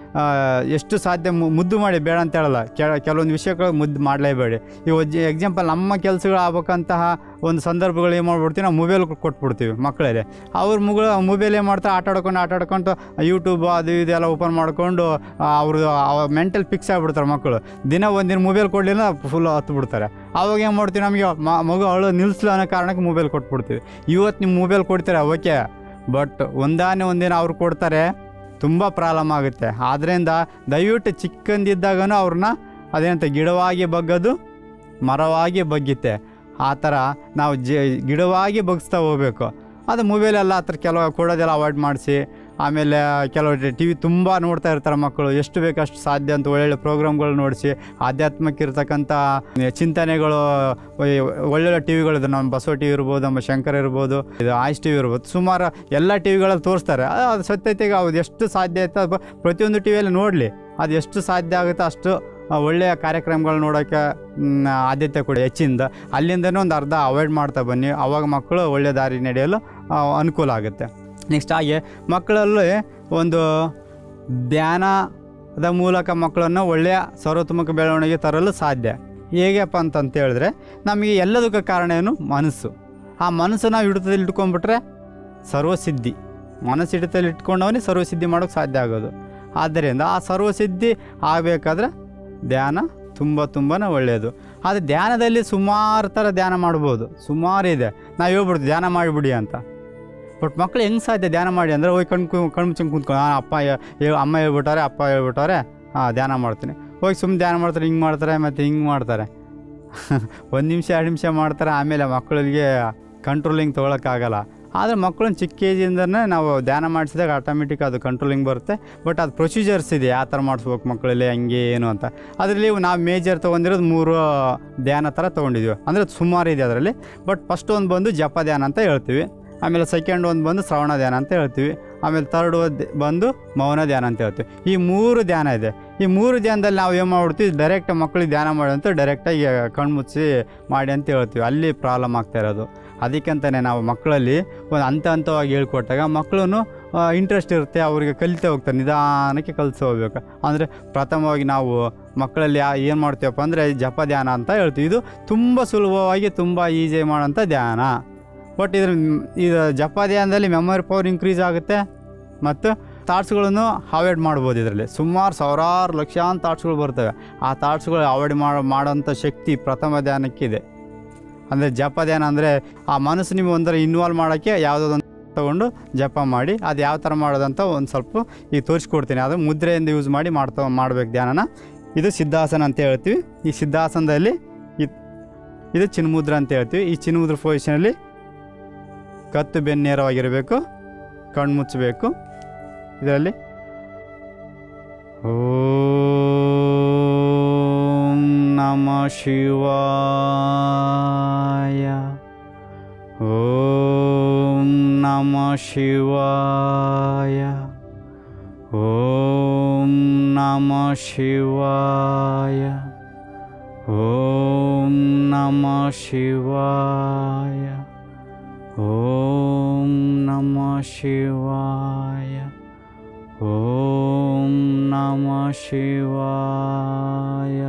[SPEAKER 1] ಎಷ್ಟು ಸಾಧ್ಯ ಮುದ್ದು ಮಾಡಿ ಬೇಡ ಅಂತ ಹೇಳಲ್ಲ, ಕೆಲ ಕೆಲವೊಂದು ವಿಷಯಗಳು ಮುದ್ದು ಮಾಡಲೇಬೇಡಿ. ಈ ಎಕ್ಸಾಂಪಲ್ ನಮ್ಮ ಕೆಲಸಗಳು ಆಗ್ಬೇಕಂತಹ ಒಂದು ಸಂದರ್ಭಗಳು ಏನು ಮಾಡ್ಬಿಡ್ತೀವಿ, ನಾವು ಮೊಬೈಲ್ ಕೊಟ್ಬಿಡ್ತೀವಿ ಮಕ್ಕಳಲ್ಲಿ. ಅವ್ರ ಮುಗಳ ಮೊಬೈಲ್ ಏನು ಮಾಡ್ತಾರೆ, ಆಟ ಆಡ್ಕೊಂಡು ಆಟ ಆಡ್ಕೊಂಡು ಯೂಟ್ಯೂಬ್ ಅದು ಇದೆಲ್ಲ ಓಪನ್ ಮಾಡ್ಕೊಂಡು ಅವರು ಮೆಂಟಲ್ ಫಿಕ್ಸ್ ಆಗಿಬಿಡ್ತಾರೆ ಮಕ್ಕಳು. ದಿನ ಒಂದಿನ ಮೊಬೈಲ್ ಕೊಡಲಿಲ್ಲ ಫುಲ್ ಹತ್ತು ಬಿಡ್ತಾರೆ. ಆವಾಗ ಏನು ಮಾಡ್ತೀವಿ, ನಮಗೆ ಮಗು ಅವಳು ನಿಲ್ಲಿಸ್ಲು ಅನ್ನೋ ಕಾರಣಕ್ಕೆ ಮೊಬೈಲ್ ಕೊಟ್ಬಿಡ್ತೀವಿ. ಇವತ್ತು ನಿಮ್ಮ ಮೊಬೈಲ್ ಕೊಡ್ತಾರೆ ಓಕೆ, ಬಟ್ ಒಂದಾನೆ ಒಂದಿನ ಅವ್ರು ಕೊಡ್ತಾರೆ, ತುಂಬ ಪ್ರಾಬ್ಲಮ್ ಆಗುತ್ತೆ. ಆದ್ದರಿಂದ ದಯವಿಟ್ಟು ಚಿಕ್ಕಂದಿದ್ದಾಗನೂ ಅವ್ರನ್ನ ಅದೇನಂತ ಗಿಡವಾಗಿ ಬಗ್ಗದು ಮರವಾಗಿ ಬಗ್ಗಿತ್ತೆ, ಆ ಥರ ನಾವು ಜ ಗಿಡವಾಗಿ ಬಗ್ಸ್ತಾ ಹೋಗ್ಬೇಕು. ಅದು ಮೊಬೈಲೆಲ್ಲ ಆ ಥರ ಕೆಲವು ಕೊಡೋದೆಲ್ಲ ಅವಾಯ್ಡ್ ಮಾಡಿಸಿ. ಆಮೇಲೆ ಕೆಲವು ಟಿ ವಿ ತುಂಬ ನೋಡ್ತಾ ಇರ್ತಾರೆ ಮಕ್ಕಳು, ಎಷ್ಟು ಬೇಕಷ್ಟು ಸಾಧ್ಯ ಅಂತ ಒಳ್ಳೊಳ್ಳೆ ಪ್ರೋಗ್ರಾಮ್ಗಳು ನೋಡಿಸಿ, ಆಧ್ಯಾತ್ಮಕ್ಕೆ ಇರ್ತಕ್ಕಂಥ ಚಿಂತನೆಗಳು ಒಳ್ಳೊಳ್ಳೆ ಟಿ ವಿಗಳಿದೆ. ನಮ್ಮ ಬಸವ ಟಿ ವಿ ಇರ್ಬೋದು, ನಮ್ಮ ಶಂಕರ ಇರ್ಬೋದು, ಇದು ಆಯ್ಸ್ ಟಿ ವಿ ಇರ್ಬೋದು, ಸುಮಾರು ಎಲ್ಲ ಟಿ ವಿಗಳಲ್ಲಿ ತೋರಿಸ್ತಾರೆ. ಅದು ಸತ್ಯತೆಗೆ ಅದು ಎಷ್ಟು ಸಾಧ್ಯ ಆಯ್ತು ಅದು ಪ್ರತಿಯೊಂದು ಟಿ ವಿಯಲ್ಲಿ ನೋಡಲಿ, ಅದು ಎಷ್ಟು ಸಾಧ್ಯ ಆಗುತ್ತೆ ಅಷ್ಟು ಒಳ್ಳೆಯ ಕಾರ್ಯಕ್ರಮಗಳು ನೋಡೋಕ್ಕೆ ಆದ್ಯತೆ ಕೊಡಿ ಹೆಚ್ಚಿಂದ. ಅಲ್ಲಿಂದನೇ ಒಂದು ಅರ್ಧ ಅವಾಯ್ಡ್ ಮಾಡ್ತಾ ಬನ್ನಿ, ಆವಾಗ ಮಕ್ಕಳು ಒಳ್ಳೆಯ ದಾರಿ ನಡೆಯಲು ಅನುಕೂಲ ಆಗುತ್ತೆ. ನೆಕ್ಸ್ಟ್ ಹಾಗೆ ಮಕ್ಕಳಲ್ಲಿ ಒಂದು ಧ್ಯಾನದ ಮೂಲಕ ಮಕ್ಕಳನ್ನು ಒಳ್ಳೆಯ ಸರ್ವತೋಮುಖ ಬೆಳವಣಿಗೆ ತರಲು ಸಾಧ್ಯ. ಹೇಗಪ್ಪ ಅಂತಂತ ಹೇಳಿದ್ರೆ, ನಮಗೆ ಎಲ್ಲದಕ್ಕೆ ಕಾರಣ ಏನು, ಮನಸ್ಸು. ಆ ಮನಸ್ಸು ನಾವು ಹಿಡಿತದಲ್ಲಿ ಇಟ್ಕೊಂಡ್ಬಿಟ್ರೆ ಸರ್ವಸಿದ್ಧಿ, ಮನಸ್ಸು ಹಿಡಿತದಲ್ಲಿ ಇಟ್ಕೊಂಡವನೇ ಸರ್ವಸಿದ್ಧಿ ಮಾಡೋಕ್ಕೆ ಸಾಧ್ಯ ಆಗೋದು. ಆದ್ದರಿಂದ ಆ ಸರ್ವಸಿದ್ಧಿ ಆಗಬೇಕಾದ್ರೆ ಧ್ಯಾನ ತುಂಬ ತುಂಬಾ ಒಳ್ಳೆಯದು. ಆದರೆ ಧ್ಯಾನದಲ್ಲಿ ಸುಮಾರು ಥರ ಧ್ಯಾನ ಮಾಡ್ಬೋದು, ಸುಮಾರು ಇದೆ. ನಾವು ಹೇಳ್ಬಿಡ್ತೀವಿ ಧ್ಯಾನ ಮಾಡಿಬಿಡಿ ಅಂತ, ಬಟ್ ಮಕ್ಕಳು ಹೆಂಗೆ ಸಾಧ್ಯ ಧ್ಯಾನ ಮಾಡಿ ಅಂದರೆ, ಹೋಗಿ ಕಣ್ ಕಣ್ಣು ಮುಚ್ಚಂಗೆ ಕೂತ್ಕೊಂಡು ಹಾಂ ಅಪ್ಪ ಅಮ್ಮ ಹೇಳ್ಬಿಟ್ಟಾರೆ ಅಪ್ಪ ಹೇಳ್ಬಿಟ್ಟಾರೆ ಹಾಂ ಧ್ಯಾನ ಮಾಡ್ತೀನಿ, ಹೋಗಿ ಸುಮ್ಮನೆ ಧ್ಯಾನ ಮಾಡ್ತಾರೆ, ಹಿಂಗೆ ಮಾಡ್ತಾರೆ ಮತ್ತು ಹಿಂಗೆ ಮಾಡ್ತಾರೆ. ಒಂದು ನಿಮಿಷ ಎರಡು ನಿಮಿಷ ಮಾಡ್ತಾರೆ, ಆಮೇಲೆ ಮಕ್ಕಳಿಗೆ ಕಂಟ್ರೋಲಿಂಗ್ ತೊಗೊಳಕ್ಕಾಗಲ್ಲ. ಆದರೆ ಮಕ್ಕಳನ್ನ ಚಿಕ್ಕ ಏಜಿಂದನೇ ನಾವು ಧ್ಯಾನ ಮಾಡಿಸಿದಾಗ ಆಟೋಮೆಟಿಕ್ ಅದು ಕಂಟ್ರೋಲಿಂಗ್ ಬರುತ್ತೆ. ಬಟ್ ಅದು ಪ್ರೊಸೀಜರ್ಸ್ ಇದೆ, ಯಾವ ಥರ ಮಾಡಿಸ್ಬೇಕು ಮಕ್ಕಳಲ್ಲಿ ಹಂಗೆ ಏನು ಅಂತ. ಅದರಲ್ಲಿ ನಾವು ಮೇಜರ್ ತೊಗೊಂಡಿರೋದು ಮೂರು ಧ್ಯಾನ ಥರ ತೊಗೊಂಡಿದ್ದೀವಿ, ಅಂದರೆ ಸುಮಾರು ಇದೆ ಅದರಲ್ಲಿ. ಬಟ್ ಫಸ್ಟ್ ಒಂದು ಬಂದು ಜಪ ಧ್ಯಾನ ಅಂತ ಹೇಳ್ತೀವಿ, ಆಮೇಲೆ ಸೆಕೆಂಡ್ ಒಂದು ಬಂದು ಶ್ರವಣ ಧ್ಯಾನ ಅಂತ ಹೇಳ್ತೀವಿ, ಆಮೇಲೆ ತರ್ಡ್ ಒಂದು ಬಂದು ಮೌನ ಧ್ಯಾನ ಅಂತ ಹೇಳ್ತೀವಿ. ಈ ಮೂರು ಧ್ಯಾನ ಇದೆ. ಈ ಮೂರು ಧ್ಯಾನದಲ್ಲಿ ನಾವು ಏನು ಮಾಡ್ಬಿಡ್ತೀವಿ, ಡೈರೆಕ್ಟ್ ಮಕ್ಕಳಿಗೆ ಧ್ಯಾನ ಮಾಡಿ ಅಂತ ಡೈರೆಕ್ಟಾಗಿ ಕಣ್ಮುಚ್ಚಿ ಮಾಡಿ ಅಂತ ಹೇಳ್ತೀವಿ. ಅಲ್ಲಿ ಪ್ರಾಬ್ಲಮ್ ಆಗ್ತಾ ಇರೋದು. ಅದಕ್ಕಂತಲೇ ನಾವು ಮಕ್ಕಳಲ್ಲಿ ಒಂದು ಹಂತ ಹಂತವಾಗಿ ಹೇಳ್ಕೊಟ್ಟಾಗ ಮಕ್ಕಳು ಇಂಟ್ರೆಸ್ಟ್ ಇರುತ್ತೆ, ಅವರಿಗೆ ಕಲಿತಾ ಹೋಗ್ತಾರೆ, ನಿಧಾನಕ್ಕೆ ಕಲಿಸಿ ಹೋಗ್ಬೇಕು. ಅಂದರೆ ಪ್ರಥಮವಾಗಿ ನಾವು ಮಕ್ಕಳಲ್ಲಿ ಏನು ಮಾಡ್ತೀವಪ್ಪ ಅಂದರೆ ಜಪ ಧ್ಯಾನ ಅಂತ ಹೇಳ್ತೀವಿ. ಇದು ತುಂಬ ಸುಲಭವಾಗಿ ತುಂಬ ಈಸಿ ಮಾಡೋಂಥ ಧ್ಯಾನ. ಬಟ್ ಇದ್ರ ಇದು ಜಪ ಧ್ಯಾನದಲ್ಲಿ ಮೆಮೊರಿ ಪವರ್ ಇನ್ಕ್ರೀಸ್ ಆಗುತ್ತೆ ಮತ್ತು ಥಾಟ್ಸ್ಗಳನ್ನು ಅವಾಯ್ಡ್ ಮಾಡ್ಬೋದು. ಇದರಲ್ಲಿ ಸುಮಾರು ಸಾವಿರಾರು ಲಕ್ಷಾಂತರ ಥಾಟ್ಸ್ಗಳು ಬರ್ತವೆ. ಆ ಥಾಟ್ಸ್ಗಳು ಅವಾಯ್ಡ್ ಮಾಡೋ ಮಾಡೋಂಥ ಶಕ್ತಿ ಪ್ರಥಮ ಧ್ಯಾನಕ್ಕಿದೆ. ಅಂದರೆ ಜಪ ಧ್ಯಾನ ಅಂದರೆ ಆ ಮನಸ್ಸು ನೀವು ಒಂಥರ ಇನ್ವಾಲ್ವ್ ಮಾಡೋಕ್ಕೆ ಯಾವುದೊಂದು ತೊಗೊಂಡು ಜಪ ಮಾಡಿ, ಅದು ಯಾವ ಥರ ಮಾಡೋದಂತ ಒಂದು ಸ್ವಲ್ಪ ಈಗ ತೋರಿಸ್ಕೊಡ್ತೀನಿ. ಅದು ಮುದ್ರೆಯಿಂದ ಯೂಸ್ ಮಾಡಿ ಮಾಡ್ತಾ ಮಾಡ್ಬೇಕು ಧ್ಯಾನನ. ಇದು ಸಿದ್ಧಾಸನ ಅಂತ ಹೇಳ್ತೀವಿ. ಈ ಸಿದ್ಧಾಸನದಲ್ಲಿ ಇದು ಚಿನ್ಮುದ್ರ ಅಂತ ಹೇಳ್ತೀವಿ. ಈ ಚಿನ್ಮುದ್ರ ಪೊಸಿಷನಲ್ಲಿ ಕತ್ತು ಬೆನ್ನೇರವಾಗಿರಬೇಕು, ಕಣ್ಣು ಮುಚ್ಚಬೇಕು. ಇದರಲ್ಲಿ ಓಂ ನಮಃ ಶಿವಾಯ, ಓಂ ನಮಃ ಶಿವಾಯ, ಓಂ ನಮಃ ಶಿವಾಯ, ಓಂ ನಮಃ ಶಿವಾಯ, ಓಂ ನಮಃ ಶಿವಾಯ, ಓಂ ನಮಃ ಶಿವಾಯ.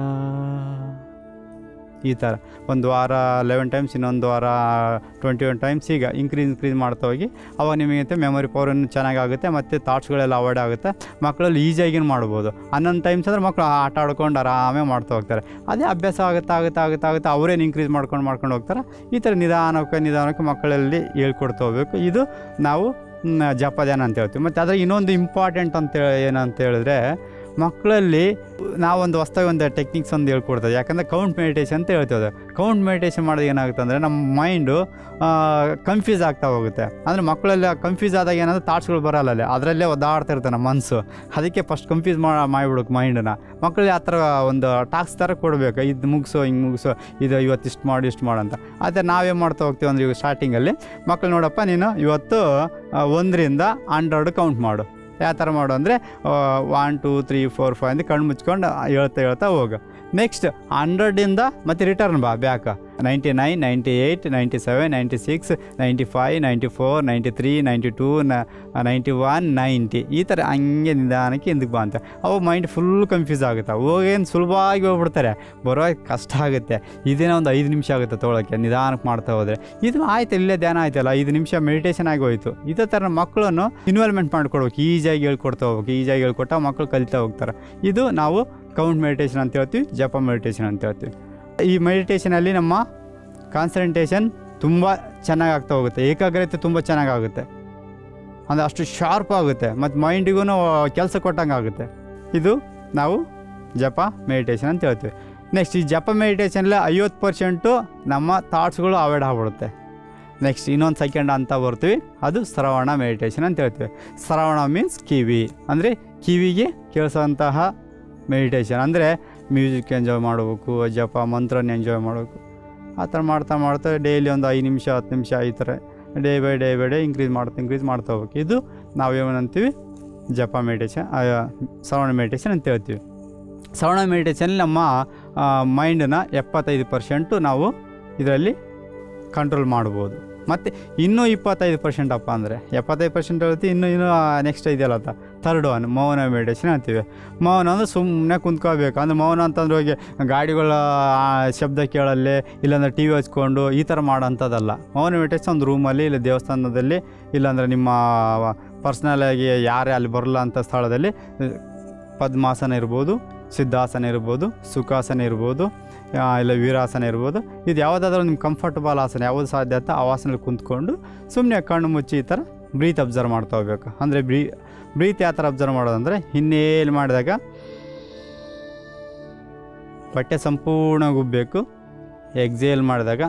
[SPEAKER 1] ಈ ಥರ ಒಂದು ವಾರ ಲೆವೆನ್ ಟೈಮ್ಸ್, ಇನ್ನೊಂದು ವಾರ ಟ್ವೆಂಟಿ ಒನ್ ಟೈಮ್ಸ್, ಈಗ ಇನ್ಕ್ರೀಸ್ ಇನ್ಕ್ರೀಸ್ ಮಾಡ್ತಾ ಹೋಗಿ ಅವಾಗ ನಿಮಗೆ ಮೆಮೊರಿ ಪವರನ್ನು ಚೆನ್ನಾಗಾಗುತ್ತೆ ಮತ್ತು ಥಾಟ್ಸ್ಗಳೆಲ್ಲ ಅವಾಯ್ಡ್ ಆಗುತ್ತೆ. ಮಕ್ಕಳಲ್ಲಿ ಈಸಿಯಾಗಿ ಮಾಡ್ಬೋದು. ಹನ್ನೊಂದು ಟೈಮ್ಸ್ ಅಂದರೆ ಮಕ್ಕಳು ಆಟ ಆಡ್ಕೊಂಡು ಆರಾಮೇ ಮಾಡ್ತಾ ಹೋಗ್ತಾರೆ. ಅದೇ ಅಭ್ಯಾಸ ಆಗುತ್ತೆ ಆಗುತ್ತೆ ಆಗುತ್ತೆ ಆಗುತ್ತೆ ಅವರೇನು ಇನ್ಕ್ರೀಸ್ ಮಾಡ್ಕೊಂಡು ಮಾಡ್ಕೊಂಡು ಹೋಗ್ತಾರೆ. ಈ ಥರ ನಿಧಾನಕ್ಕೆ ನಿಧಾನಕ್ಕೆ ಮಕ್ಕಳಲ್ಲಿ ಹೇಳ್ಕೊಡ್ತಾ ಹೋಗಬೇಕು. ಇದು ನಾವು ಜಪ ಧ್ಯಾನ ಅಂತ ಹೇಳ್ತೀವಿ. ಮತ್ತು ಅದರ ಇನ್ನೊಂದು ಇಂಪಾರ್ಟೆಂಟ್ ಅಂತೇಳಿ ಏನಂತ ಹೇಳಿದ್ರೆ, ಮಕ್ಕಳಲ್ಲಿ ನಾವೊಂದು ಹೊಸ್ದಾಗಿ ಒಂದು ಟೆಕ್ನಿಕ್ಸ್ ಒಂದು ಹೇಳ್ಕೊಡ್ತೇವೆ. ಯಾಕಂದರೆ ಕೌಂಟ್ ಮೆಡಿಟೇಷನ್ ಅಂತ ಹೇಳ್ತೇವೆ. ಕೌಂಟ್ ಮೆಡಿಟೇಷನ್ ಮಾಡೋದು ಏನಾಗುತ್ತೆ ಅಂದರೆ ನಮ್ಮ ಮೈಂಡು ಕನ್ಫ್ಯೂಸ್ ಆಗ್ತಾ ಹೋಗುತ್ತೆ. ಅಂದರೆ ಮಕ್ಕಳಲ್ಲಿ ಕನ್ಫ್ಯೂಸ್ ಆದಾಗ ಏನಾದರೂ ಥಾಟ್ಸ್ಗಳು ಬರೋಲ್ಲ, ಅಲ್ಲಿ ಅದರಲ್ಲೇ ಒದ್ದಾಡ್ತಾ ಇರ್ತಾನೆ ನಮ್ಮ ಮನಸ್ಸು. ಅದಕ್ಕೆ ಫಸ್ಟ್ ಕನ್ಫ್ಯೂಸ್ ಮಾಡಿ ಮಾಡಿಬಿಡೋಕೆ ಮೈಂಡನ್ನ. ಮಕ್ಕಳಿಗೆ ಆ ಥರ ಒಂದು ಟಾಸ್ಕ್ ಥರ ಕೊಡಬೇಕು, ಇದು ಮುಗಿಸೋ ಹಿಂಗೆ ಮುಗಿಸೋ, ಇದು ಇವತ್ತು ಇಷ್ಟು ಮಾಡಿ ಇಷ್ಟು ಮಾಡಂತ. ಆದರೆ ನಾವೇನು ಮಾಡ್ತಾ ಹೋಗ್ತೀವಿ ಅಂದರೆ, ಈಗ ಸ್ಟಾರ್ಟಿಂಗಲ್ಲಿ ಮಕ್ಕಳು ನೋಡಪ್ಪ ನೀನು ಇವತ್ತು ಒಂದರಿಂದ ಹಂಡ್ರೆಡ್ ಕೌಂಟ್ ಮಾಡು. ಯಾವ ಥರ ಮಾಡು ಅಂದರೆ one two three four five ಅಂತ ಕಣ್ಣು ಮುಚ್ಕೊಂಡು ಹೇಳ್ತಾ ಹೇಳ್ತಾ ಹೋಗು. ನೆಕ್ಸ್ಟ್ ಹಂಡ್ರೆಡಿಂದ ಮತ್ತು ರಿಟರ್ನ್ ಬಾ back. Ninety nine ninety eight ninety seven ninety six ninety five ninety four ninety three ninety two ninety one ninety ಈ ಥರ ಹಂಗೆ ನಿಧಾನಕ್ಕೆ ಹಿಂದಕ್ಕೆ ಬಾ ಅಂತ. ಅವು ಮೈಂಡ್ ಫುಲ್ ಕನ್ಫ್ಯೂಸ್ ಆಗುತ್ತೆ. ಹೋಗೇನು ಸುಲಭವಾಗಿ ಹೋಗ್ಬಿಡ್ತಾರೆ, ಬರೋ ಕಷ್ಟ ಆಗುತ್ತೆ. ಇದೇನೋ ಒಂದು ಐದು ನಿಮಿಷ ಆಗುತ್ತೆ ತೊಗೊಳಕ್ಕೆ, ನಿಧಾನಕ್ಕೆ ಮಾಡ್ತಾ ಹೋದರೆ. ಇದು ಆಯ್ತು, ಇಲ್ಲೇ ಧ್ಯಾನ ಆಯ್ತಲ್ಲ, ಐದು ನಿಮಿಷ ಮೆಡಿಟೇಷನ್ ಆಗಿ ಹೋಯಿತು. ಇದೇ ಥರ ಮಕ್ಕಳನ್ನು ಇನ್ವಾಲ್ವ್ಮೆಂಟ್ ಮಾಡ್ಕೊಡ್ಬೇಕು, ಈಸಿಯಾಗಿ ಹೇಳ್ಕೊಡ್ತಾ ಹೋಗ್ಬೇಕು. ಈಸಿಯಾಗಿ ಹೇಳ್ಕೊಟ್ಟ ಮಕ್ಕಳು ಕಲಿತಾ ಹೋಗ್ತಾರೆ. ಇದು ನಾವು ಕೌಂಟ್ ಮೆಡಿಟೇಷನ್ ಅಂತ ಹೇಳ್ತೀವಿ, ಜಪ ಮೆಡಿಟೇಷನ್ ಅಂತ ಹೇಳ್ತೀವಿ. ಈ ಮೆಡಿಟೇಷನಲ್ಲಿ ನಮ್ಮ ಕಾನ್ಸಂಟ್ರೇಷನ್ ತುಂಬ ಚೆನ್ನಾಗಿ ಆಗ್ತಾ ಹೋಗುತ್ತೆ, ಏಕಾಗ್ರತೆ ತುಂಬ ಚೆನ್ನಾಗಾಗುತ್ತೆ, ಅಂದರೆ ಅಷ್ಟು ಶಾರ್ಪ್ ಆಗುತ್ತೆ ಮತ್ತು ಮೈಂಡಿಗೂ ಕೆಲಸ ಕೊಟ್ಟಂಗೆ ಆಗುತ್ತೆ. ಇದು ನಾವು ಜಪ ಮೆಡಿಟೇಷನ್ ಅಂತ ಹೇಳ್ತೀವಿ. ನೆಕ್ಸ್ಟ್ ಈ ಜಪ ಮೆಡಿಟೇಷನಲ್ಲಿ ಐವತ್ತು ಪರ್ಸೆಂಟು ನಮ್ಮ ಥಾಟ್ಸ್ಗಳು ಅವಾಯ್ಡ್ ಆಗ್ಬಿಡುತ್ತೆ. ನೆಕ್ಸ್ಟ್ ಇನ್ನೊಂದು ಸೆಕೆಂಡ್ ಅಂತ ಬರ್ತೀವಿ, ಅದು ಶ್ರವಣ ಮೆಡಿಟೇಷನ್ ಅಂತ ಹೇಳ್ತೀವಿ. ಶ್ರವಣ ಮೀನ್ಸ್ ಕಿವಿ, ಅಂದರೆ ಕಿವಿಗೆ ಕೇಳಿಸೋಂತಹ ಮೆಡಿಟೇಷನ್. ಅಂದರೆ ಮ್ಯೂಸಿಕ್ ಎಂಜಾಯ್ ಮಾಡಬೇಕು, ಜಪ ಮಂತ್ರನ ಎಂಜಾಯ್ ಮಾಡಬೇಕು. ಆ ಥರ ಮಾಡ್ತಾ ಮಾಡ್ತಾ ಡೈಲಿ ಒಂದು ಐದು ನಿಮಿಷ ಹತ್ತು ನಿಮಿಷ ಈ ಥರ day by day by day increase ಮಾಡ್ತಾ ಇಂಕ್ರೀಸ್ ಮಾಡ್ತಾ ಹೋಗ್ಬೇಕು. ಇದು ನಾವೇನಂತೀವಿ ಜಪ ಮೆಡಿಟೇಷನ್, ಶ್ರವಣ ಮೆಡಿಟೇಷನ್ ಅಂತ ಹೇಳ್ತೀವಿ. ಶ್ರವಣ ಮೆಡಿಟೇಷನ್ ನಮ್ಮ ಮೈಂಡನ್ನ ಎಪ್ಪತ್ತೈದು ಪರ್ಸೆಂಟು ನಾವು ಇದರಲ್ಲಿ ಕಂಟ್ರೋಲ್ ಮಾಡ್ಬೋದು. ಮತ್ತು ಇನ್ನೂ ಇಪ್ಪತ್ತೈದು ಪರ್ಸೆಂಟ್ ಅಪ್ಪ ಅಂದರೆ ಎಪ್ಪತ್ತೈದು ಪರ್ಸೆಂಟ್ ಹೇಳ್ತೀವಿ. ಇನ್ನೂ ಇನ್ನೂ ನೆಕ್ಸ್ಟ್ ಇದೆಯಲ್ಲ ಅಂತ ಥರ್ಡ್ ಒನ್ ಮೌನ ಮೆಡಿಟೇಷನ್ ಅಂತೀವಿ. ಮೌನ ಅಂದರೆ ಸುಮ್ಮನೆ ಕುಂತ್ಕೋಬೇಕು. ಅಂದರೆ ಮೌನ ಅಂತಂದ್ರೆ ಹೋಗಿ ಗಾಡಿಗಳ ಶಬ್ದ ಕೇಳಲ್ಲಿ, ಇಲ್ಲಾಂದರೆ ಟಿ ವಿ ಹಚ್ಕೊಂಡು ಈ ಥರ ಮಾಡೋಂಥದ್ದಲ್ಲ. ಮೌನ ಮೆಡಿಟೇಷನ್ ಒಂದು ರೂಮಲ್ಲಿ, ಇಲ್ಲ ದೇವಸ್ಥಾನದಲ್ಲಿ, ಇಲ್ಲಾಂದರೆ ನಿಮ್ಮ ಪರ್ಸ್ನಲಾಗಿ ಯಾರೇ ಅಲ್ಲಿ ಬರಲ್ಲ ಅಂಥ ಸ್ಥಳದಲ್ಲಿ ಪದ್ಮಾಸನ ಇರ್ಬೋದು, ಸಿದ್ಧಾಸನ ಇರ್ಬೋದು, ಸುಖಾಸನ ಇರ್ಬೋದು, ಇಲ್ಲ ವೀರಾಸನ ಇರ್ಬೋದು. ಇದು ಯಾವುದಾದ್ರೂ ನಿಮ್ಮ ಕಂಫರ್ಟಬಲ್ ಆಸನ ಯಾವುದು ಸಾಧ್ಯ ಆಗುತ್ತೆ ಆ ಆಸನಲ್ಲಿ ಕುಂತ್ಕೊಂಡು ಸುಮ್ಮನೆ ಕಣ್ಣು ಮುಚ್ಚಿ ಈ ಥರ ಬ್ರೀತ್ ಅಬ್ಸರ್ವ್ ಮಾಡ್ತಾ ಹೋಗ್ಬೇಕು. ಅಂದರೆ ಬ್ರೀ ಬ್ರೀತ್ ಯಾವ ಥರ ಅಬ್ಸರ್ವ್ ಮಾಡೋದಂದರೆ, ಹಿನ್ನೇಲ್ ಮಾಡಿದಾಗ ಹೊಟ್ಟೆ ಸಂಪೂರ್ಣ ಉಬ್ಬಬೇಕು, ಎಕ್ಸೇಲ್ ಮಾಡಿದಾಗ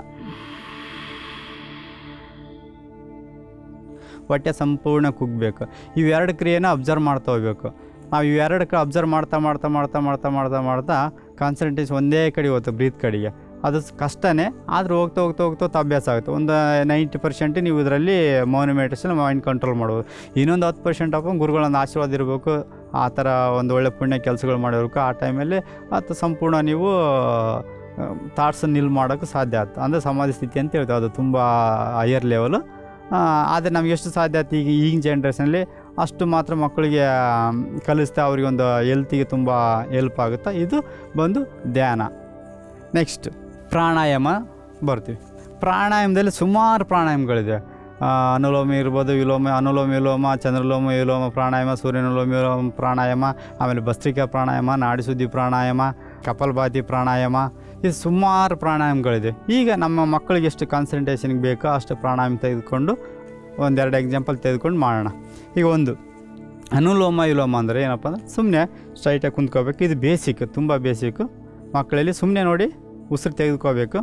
[SPEAKER 1] ಹೊಟ್ಟೆ ಸಂಪೂರ್ಣ ಕುಗ್ಬೇಕು. ಇವೆರಡು ಕ್ರಿಯೆನ ಅಬ್ಸರ್ವ್ ಮಾಡ್ತಾ ಹೋಗ್ಬೇಕು. ನಾವು ಇವೆರಡಕ್ಕೆ ಅಬ್ಸರ್ವ್ ಮಾಡ್ತಾ ಮಾಡ್ತಾ ಮಾಡ್ತಾ ಮಾಡ್ತಾ ಮಾಡ್ತಾ ಮಾಡ್ತಾ ಕಾನ್ಸಂಟ್ರೇಷನ್ ಒಂದೇ ಕಡೆ ಹೋಗುತ್ತೆ, ಬ್ರೀತ್ ಕಡೆಗೆ. ಅದು ಕಷ್ಟನೇ, ಆದರೂ ಹೋಗ್ತಾ ಹೋಗ್ತಾ ಹೋಗ್ತಾ ಅಭ್ಯಾಸ ಆಗುತ್ತೆ. ಒಂದು ನೈಂಟಿ ಪರ್ಸೆಂಟ್ ನೀವು ಇದರಲ್ಲಿ ಮೌನ ಮೆಡಿಟೇಷನ್ ಮೈಂಡ್ ಕಂಟ್ರೋಲ್ ಮಾಡ್ಬೋದು. ಇನ್ನೊಂದು ಹತ್ತು ಪರ್ಸೆಂಟ್ ಅಪ್ಪ ಗುರುಗಳೊಂದು ಆಶೀರ್ವಾದ ಇರಬೇಕು, ಆ ಥರ ಒಂದು ಒಳ್ಳೆ ಪುಣ್ಯ ಕೆಲಸಗಳು ಮಾಡಿರ್ಬೇಕು. ಆ ಟೈಮಲ್ಲಿ ಅದು ಸಂಪೂರ್ಣ ನೀವು ಥಾಟ್ಸನ್ನು ನಿಲ್ ಮಾಡೋಕ್ಕೆ ಸಾಧ್ಯ ಆಗುತ್ತೆ. ಅಂದರೆ ಸಮಾಧಿ ಸ್ಥಿತಿ ಅಂತ ಹೇಳ್ತೀವಿ, ಅದು ತುಂಬ ಹೈಯರ್ ಲೆವೆಲು. ಆದರೆ ನಮ್ಗೆ ಎಷ್ಟು ಸಾಧ್ಯ ಆಯ್ತು ಈಗ ಈಗಿನ ಜನ್ರೇಷನಲ್ಲಿ ಅಷ್ಟು ಮಾತ್ರ ಮಕ್ಕಳಿಗೆ ಕಲಿಸ್ತಾ ಅವ್ರಿಗೆ ಒಂದು ಹೆಲ್ತಿಗೆ ತುಂಬ ಹೆಲ್ಪ್ ಆಗುತ್ತೆ. ಇದು ಬಂದು ಧ್ಯಾನ. ನೆಕ್ಸ್ಟ್ ಪ್ರಾಣಾಯಾಮ ಬರ್ತೀವಿ. ಪ್ರಾಣಾಯಾಮದಲ್ಲಿ ಸುಮಾರು ಪ್ರಾಣಾಯಾಮಗಳಿದೆ. ಅನುಲೋಮ ಇರ್ಬೋದು, ವಿಲೋಮ, ಅನುಲೋಮ ವಿಲೋಮ, ಚಂದ್ರಲೋಮ ವಿಲೋಮ ಪ್ರಾಣಾಯಾಮ, ಸೂರ್ಯನುಲೋಮ ವಿಲೋಮ ಪ್ರಾಣಾಯಾಮ, ಆಮೇಲೆ ಭಸ್ತ್ರಿಕಾ ಪ್ರಾಣಾಯಾಮ, ನಾಡಿಶುದ್ಧಿ ಪ್ರಾಣಾಯಾಮ, ಕಪಾಲಭಾತಿ ಪ್ರಾಣಾಯಾಮ, ಇದು ಸುಮಾರು ಪ್ರಾಣಾಯಾಮಗಳಿದೆ. ಈಗ ನಮ್ಮ ಮಕ್ಕಳಿಗೆ ಎಷ್ಟು ಕಾನ್ಸಂಟ್ರೇಷನ್ಗೆ ಬೇಕೋ ಅಷ್ಟು ಪ್ರಾಣಾಯಾಮ ತೆಗೆದುಕೊಂಡು ಒಂದೆರಡು ಎಕ್ಸಾಂಪಲ್ ತೆಗೆದುಕೊಂಡು ಮಾಡೋಣ. ಈಗ ಒಂದು ಅನುಲೋಮ ವಿಲೋಮ ಅಂದರೆ ಏನಪ್ಪ ಅಂದರೆ ಸುಮ್ಮನೆ ಸ್ಟ್ರೈಟಾಗಿ ಕುಂತ್ಕೋಬೇಕು. ಇದು ಬೇಸಿಕ್, ತುಂಬ ಬೇಸಿಕ್ಕು. ಮಕ್ಕಳಲ್ಲಿ ಸುಮ್ಮನೆ ನೋಡಿ ಉಸಿರು ತೆಗೆದುಕೋಬೇಕು,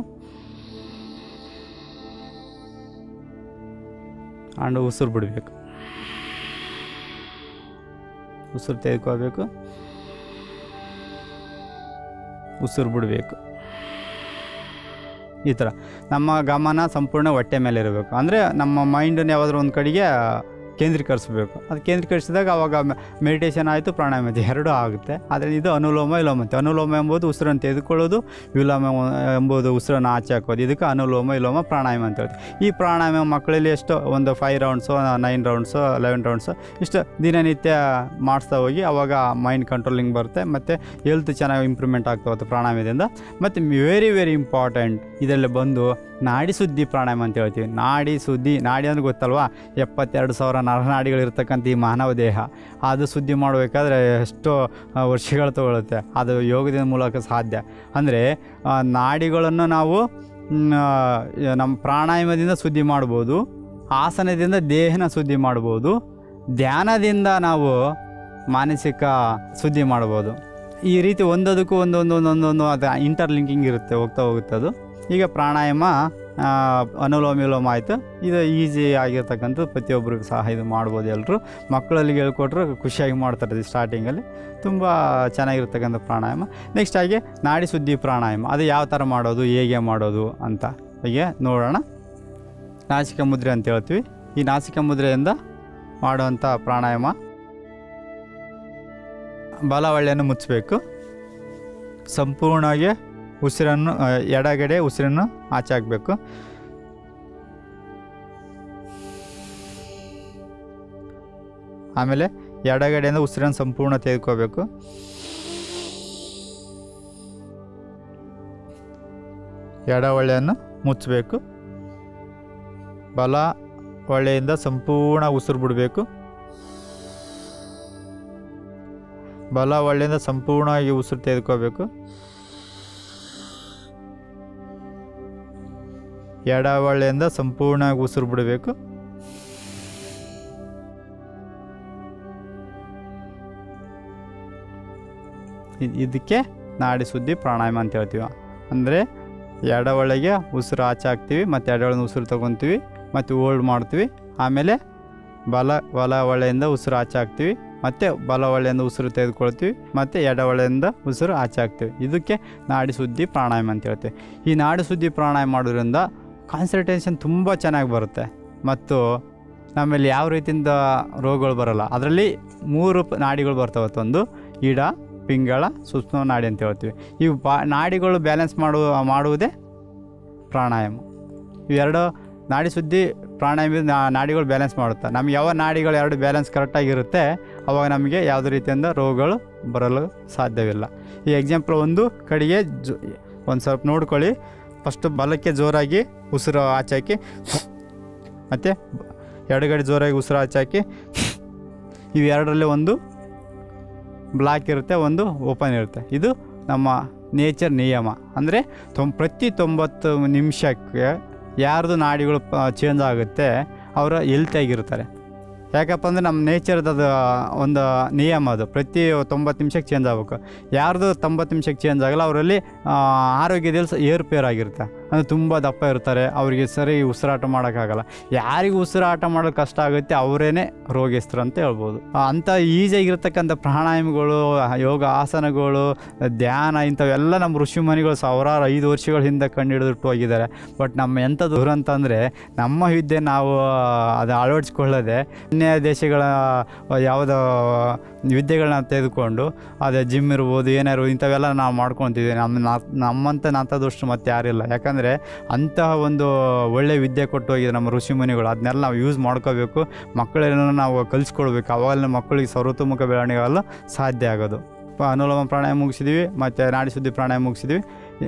[SPEAKER 1] ಆಂಡ್ ಉಸಿರು ಬಿಡಬೇಕು, ಉಸಿರು ತೆಗೆದುಕೋಬೇಕು, ಉಸಿರು ಬಿಡಬೇಕು. ಈ ಥರ ನಮ್ಮ ಗಮನ ಸಂಪೂರ್ಣ ಹೊಟ್ಟೆ ಮೇಲೆ ಇರಬೇಕು. ಅಂದರೆ ನಮ್ಮ ಮೈಂಡನ್ನು ಯಾವುದಾದ್ರೂ ಒಂದು ಕಡೆಗೆ ಕೇಂದ್ರೀಕರಿಸಬೇಕು. ಅದು ಕೇಂದ್ರೀಕರಿಸಿದಾಗ ಆವಾಗ ಮೆಡಿಟೇಷನ್ ಆಯಿತು, ಪ್ರಾಣಾಯಾಮ ಆಯಿತು, ಎರಡೂ ಆಗುತ್ತೆ. ಆದರೆ ಇದು ಅನುಲೋಮ ವಿಲೋಮ ಅಂತೆ. ಅನುಲೋಮ ಎಂಬುದು ಉಸಿರನ್ನು ತೆಗೆದುಕೊಳ್ಳೋದು, ವಿಲೋಮ ಎಂಬುದು ಉಸಿರನ್ನು ಆಚೆ ಹಾಕೋದು. ಇದಕ್ಕೆ ಅನುಲೋಮ ವಿಲೋಮ ಪ್ರಾಣಾಯಾಮ ಅಂತ ಹೇಳ್ತೀವಿ. ಈ ಪ್ರಾಣಾಯಾಮ ಮಕ್ಕಳಲ್ಲಿ ಎಷ್ಟು ಒಂದು five rounds, nine rounds, eleven rounds ಇಷ್ಟು ದಿನನಿತ್ಯ ಮಾಡಿಸ್ತಾ ಹೋಗಿ ಆವಾಗ ಮೈಂಡ್ ಕಂಟ್ರೋಲಿಂಗ್ ಬರುತ್ತೆ ಮತ್ತು ಹೆಲ್ತ್ ಚೆನ್ನಾಗಿ ಇಂಪ್ರೂವ್ಮೆಂಟ್ ಆಗ್ತಾ ಹೋಗುತ್ತೆ ಪ್ರಾಣಾಯಾಮದಿಂದ. ಮತ್ತು ವೆರಿ ವೆರಿ ಇಂಪಾರ್ಟೆಂಟ್ ಇದರಲ್ಲಿ ಬಂದು ನಾಡಿ ಸುದ್ದಿ ಪ್ರಾಣಾಯಾಮ ಅಂತ ಹೇಳ್ತೀವಿ. ನಾಡಿ ಸುದ್ದಿ, ನಾಡಿ ಅಂದ್ರೆ ಗೊತ್ತಲ್ವಾ, ಎಪ್ಪತ್ತೆರಡು ಸಾವಿರ ನರನಾಡಿಗಳಿರ್ತಕ್ಕಂಥ ಈ ಮಾನವ ದೇಹ, ಅದು ಸುದ್ದಿ ಮಾಡಬೇಕಾದ್ರೆ ಎಷ್ಟೋ ವರ್ಷಗಳು ತಗೊಳುತ್ತೆ. ಅದು ಯೋಗದ ಮೂಲಕ ಸಾಧ್ಯ. ಅಂದರೆ ನಾಡಿಗಳನ್ನು ನಾವು ನಮ್ಮ ಪ್ರಾಣಾಯಾಮದಿಂದ ಸುದ್ದಿ ಮಾಡ್ಬೋದು, ಆಸನದಿಂದ ದೇಹನ ಸುದ್ದಿ ಮಾಡ್ಬೋದು, ಧ್ಯಾನದಿಂದ ನಾವು ಮಾನಸಿಕ ಸುದ್ದಿ ಮಾಡ್ಬೋದು. ಈ ರೀತಿ ಒಂದೊಂದಕ್ಕೂ ಒಂದೊಂದು ಒಂದೊಂದೊಂದು ಅದು ಇಂಟರ್ಲಿಂಕಿಂಗ್ ಇರುತ್ತೆ, ಹೋಗ್ತಾ ಹೋಗುತ್ತೆ ಅದು. ಈಗ ಪ್ರಾಣಾಯಾಮ ಅನುಲೋಮ ವಿಲೋಮ ಆಯಿತು. ಇದು ಈಸಿ ಆಗಿರ್ತಕ್ಕಂಥದ್ದು, ಪ್ರತಿಯೊಬ್ಬರಿಗೂ ಸಹ ಇದು ಮಾಡ್ಬೋದು. ಎಲ್ಲರೂ ಮಕ್ಕಳಲ್ಲಿ ಹೇಳ್ಕೊಟ್ರು ಖುಷಿಯಾಗಿ ಮಾಡ್ತಾರೆ. ಸ್ಟಾರ್ಟಿಂಗಲ್ಲಿ ತುಂಬ ಚೆನ್ನಾಗಿರ್ತಕ್ಕಂಥ ಪ್ರಾಣಾಯಾಮ. ನೆಕ್ಸ್ಟ್ ಹಾಗೆ ನಾಡಿ ಸುದ್ದಿ ಪ್ರಾಣಾಯಾಮ, ಅದು ಯಾವ ಥರ ಮಾಡೋದು, ಹೇಗೆ ಮಾಡೋದು ಅಂತ ಹೀಗೆ ನೋಡೋಣ. ನಾಸಿಕ ಮುದ್ರೆ ಅಂತ ಹೇಳ್ತೀವಿ. ಈ ನಾಸಿಕ ಮುದ್ರೆಯಿಂದ ಮಾಡುವಂಥ ಪ್ರಾಣಾಯಾಮ, ಬಲ ಒಳ್ಳೆಯನ್ನು ಮುಚ್ಚಬೇಕು, ಸಂಪೂರ್ಣವಾಗಿ ಉಸಿರನ್ನು ಎಡಗಡೆ ಉಸಿರನ್ನು ಆಚೆ ಹಾಕಬೇಕು. ಆಮೇಲೆ ಎಡಗಡೆಯಿಂದ ಉಸಿರನ್ನು ಸಂಪೂರ್ಣ ತೆಗೆದುಕೋಬೇಕು. ಎಡ ಹೊಳ್ಳೆಯನ್ನು ಮುಚ್ಚಬೇಕು. ಬಲ ಹೊಳ್ಳೆಯಿಂದ ಸಂಪೂರ್ಣ ಉಸಿರು ಬಿಡಬೇಕು. ಬಲ ಹೊಳ್ಳೆಯಿಂದ ಸಂಪೂರ್ಣವಾಗಿ ಉಸಿರು ತೆಗೆದುಕೋಬೇಕು. ಎಡ ಹೊಳ್ಳೆಯಿಂದ ಸಂಪೂರ್ಣವಾಗಿ ಉಸಿರು ಬಿಡಬೇಕು. ಇದಕ್ಕೆ ನಾಡಿ ಶುದ್ಧಿ ಪ್ರಾಣಾಯಾಮ ಅಂತ ಹೇಳ್ತೀವಿ. ಅಂದರೆ ಎಡ ಒಳಗೆ ಉಸಿರು ಆಚೆ ಹಾಕ್ತೀವಿ, ಮತ್ತು ಎಡ ಒಳಗೆ ಉಸಿರು ತೊಗೊತೀವಿ, ಮತ್ತು ಹೋಲ್ಡ್ ಮಾಡ್ತೀವಿ. ಆಮೇಲೆ ಬಲ ಬಲ ಒಳ್ಳೆಯಿಂದ ಉಸಿರು ಆಚೆ ಹಾಕ್ತೀವಿ, ಮತ್ತು ಬಲ ಒಳ್ಳೆಯಿಂದ ಉಸಿರು ತೆಗೆದುಕೊಳ್ತೀವಿ, ಮತ್ತು ಎಡ ಒಳ್ಳೆಯಿಂದ ಉಸಿರು ಆಚೆ ಹಾಕ್ತೀವಿ. ಇದಕ್ಕೆ ನಾಡಿ ಶುದ್ಧಿ ಪ್ರಾಣಾಯಾಮ ಅಂತ ಹೇಳ್ತೀವಿ. ಈ ನಾಡಿ ಶುದ್ಧಿ ಪ್ರಾಣಾಯಾಮ ಮಾಡೋದ್ರಿಂದ ಕಾನ್ಸಂಟ್ರೇಷನ್ ತುಂಬ ಚೆನ್ನಾಗಿ ಬರುತ್ತೆ, ಮತ್ತು ನಮ್ಮಲ್ಲಿ ಯಾವ ರೀತಿಯಿಂದ ರೋಗಗಳು ಬರೋಲ್ಲ. ಅದರಲ್ಲಿ ಮೂರು ನಾಡಿಗಳು ಬರ್ತವೆ. ಒಂದು ಇಡ, ಪಿಂಗಳ, ಸೂಕ್ಷ್ಮ ನಾಡಿ ಅಂತ ಹೇಳ್ತೀವಿ. ಇವು ಬಾ ನಾಡಿಗಳು ಬ್ಯಾಲೆನ್ಸ್ ಮಾಡುವ ಮಾಡುವುದೇ ಪ್ರಾಣಾಯಾಮ. ಇವೆರಡು ನಾಡಿ ಶುದ್ಧಿ ಪ್ರಾಣಾಯಾಮ ನಾಡಿಗಳು ಬ್ಯಾಲೆನ್ಸ್ ಮಾಡುತ್ತೆ. ನಮ್ಗೆ ಯಾವ ನಾಡಿಗಳು ಎರಡು ಬ್ಯಾಲೆನ್ಸ್ ಕರೆಕ್ಟಾಗಿರುತ್ತೆ ಅವಾಗ ನಮಗೆ ಯಾವುದೇ ರೀತಿಯಿಂದ ರೋಗಗಳು ಬರಲು ಸಾಧ್ಯವಿಲ್ಲ. ಈ ಎಕ್ಸಾಂಪಲ್ ಒಂದು ಕಡೆಗೆ ಜೊ ಒಂದು ಸ್ವಲ್ಪ ನೋಡ್ಕೊಳ್ಳಿ. ಫಸ್ಟು ಬಲಕ್ಕೆ ಜೋರಾಗಿ ಉಸಿರು ಆಚೆ ಹಾಕಿ, ಮತ್ತು ಎಡಗಡೆ ಜೋರಾಗಿ ಉಸಿರು ಆಚೆ ಹಾಕಿ. ಇವೆರಡರಲ್ಲಿ ಒಂದು ಬ್ಲಾಕ್ ಇರುತ್ತೆ, ಒಂದು ಓಪನ್ ಇರುತ್ತೆ. ಇದು ನಮ್ಮ ನೇಚರ್ ನಿಯಮ. ಅಂದರೆ ತೊಂ ಪ್ರತಿ ತೊಂಬತ್ತು ನಿಮಿಷಕ್ಕೆ ಯಾರ್ದು ನಾಡಿಗಳು ಚೇಂಜ್ ಆಗುತ್ತೆ ಅವರು ಹೆಲ್ತಿಯಾಗಿರ್ತಾರೆ. ಯಾಕಪ್ಪ ಅಂದರೆ ನಮ್ಮ ನೇಚರ್ದು ಅದು ಒಂದು ನಿಯಮ. ಅದು ಪ್ರತಿ ತೊಂಬತ್ತು ನಿಮಿಷಕ್ಕೆ ಚೇಂಜ್ ಆಗಬೇಕು. ಯಾರ್ದು ತೊಂಬತ್ತು ನಿಮಿಷಕ್ಕೆ ಚೇಂಜ್ ಆಗಲ್ಲ ಅವರಲ್ಲಿ ಆರೋಗ್ಯದಲ್ಲಿ ಏರುಪೇರು ಆಗಿರುತ್ತೆ. ಅಂದರೆ ತುಂಬ ದಪ್ಪ ಇರ್ತಾರೆ, ಅವರಿಗೆ ಸರಿ ಉಸಿರಾಟ ಮಾಡೋಕ್ಕಾಗಲ್ಲ. ಯಾರಿಗೆ ಉಸಿರಾಟ ಮಾಡೋದು ಕಷ್ಟ ಆಗುತ್ತೆ ಅವರೇ ರೋಗಿಸ್ತರು ಅಂತ ಹೇಳ್ಬೋದು. ಅಂಥ ಈಸಿಯಾಗಿರ್ತಕ್ಕಂಥ ಪ್ರಾಣಾಯಾಮಗಳು, ಯೋಗ ಆಸನಗಳು, ಧ್ಯಾನ ಇಂಥವೆಲ್ಲ ನಮ್ಮ ಋಷಿಮುನಿಗಳು ಸಾವಿರಾರು ಐದು ವರ್ಷಗಳ ಹಿಂದೆ ಕಂಡುಹಿಡಿದಿಟ್ಟು ಹೋಗಿದ್ದಾರೆ. ಬಟ್ ನಮ್ಮ ಎಂಥ ದೂರ ಅಂತಂದರೆ ನಮ್ಮ ವಿದ್ಯೆ ನಾವು ಅದು ಅಳವಡಿಸ್ಕೊಳ್ಳದೆ ಅನ್ಯ ದೇಶಗಳ ಯಾವುದೋ ವಿದ್ಯೆಗಳನ್ನ ತೆಗೆದುಕೊಂಡು ಅದೇ ಜಿಮ್ ಇರ್ಬೋದು, ಏನಾರು ಇಂಥವೆಲ್ಲ ನಾವು ಮಾಡ್ಕೊತಿದ್ದೀವಿ. ನಮ್ಮ ನಮ್ಮಂಥ ನಂಥದಷ್ಟು ಮತ್ತೆ ಯಾರಿಲ್ಲ. ಯಾಕಂದರೆ ಅಂತಹ ಒಂದು ಒಳ್ಳೆ ವಿದ್ಯೆ ಕೊಟ್ಟು ಹೋಗಿದೆ ನಮ್ಮ ಋಷಿಮುನಿಗಳು. ಅದನ್ನೆಲ್ಲ ನಾವು ಯೂಸ್ ಮಾಡ್ಕೋಬೇಕು, ಮಕ್ಕಳನ್ನು ನಾವು ಕಲಿಸ್ಕೊಡ್ಬೇಕು. ಅವಾಗಲೇ ಮಕ್ಕಳಿಗೆ ಸರ್ವತೋಮುಖ ಬೆಳವಣಿಗೆಲ್ಲ ಸಾಧ್ಯ ಆಗೋದು. ಅನುಲೋಮ ಪ್ರಾಣಾಯಾಮ ಮುಗಿಸಿದ್ವಿ, ಮತ್ತು ನಾಡಿ ಶುದ್ಧಿ ಪ್ರಾಣಾಯಾಮ ಮುಗಿಸಿದ್ವಿ.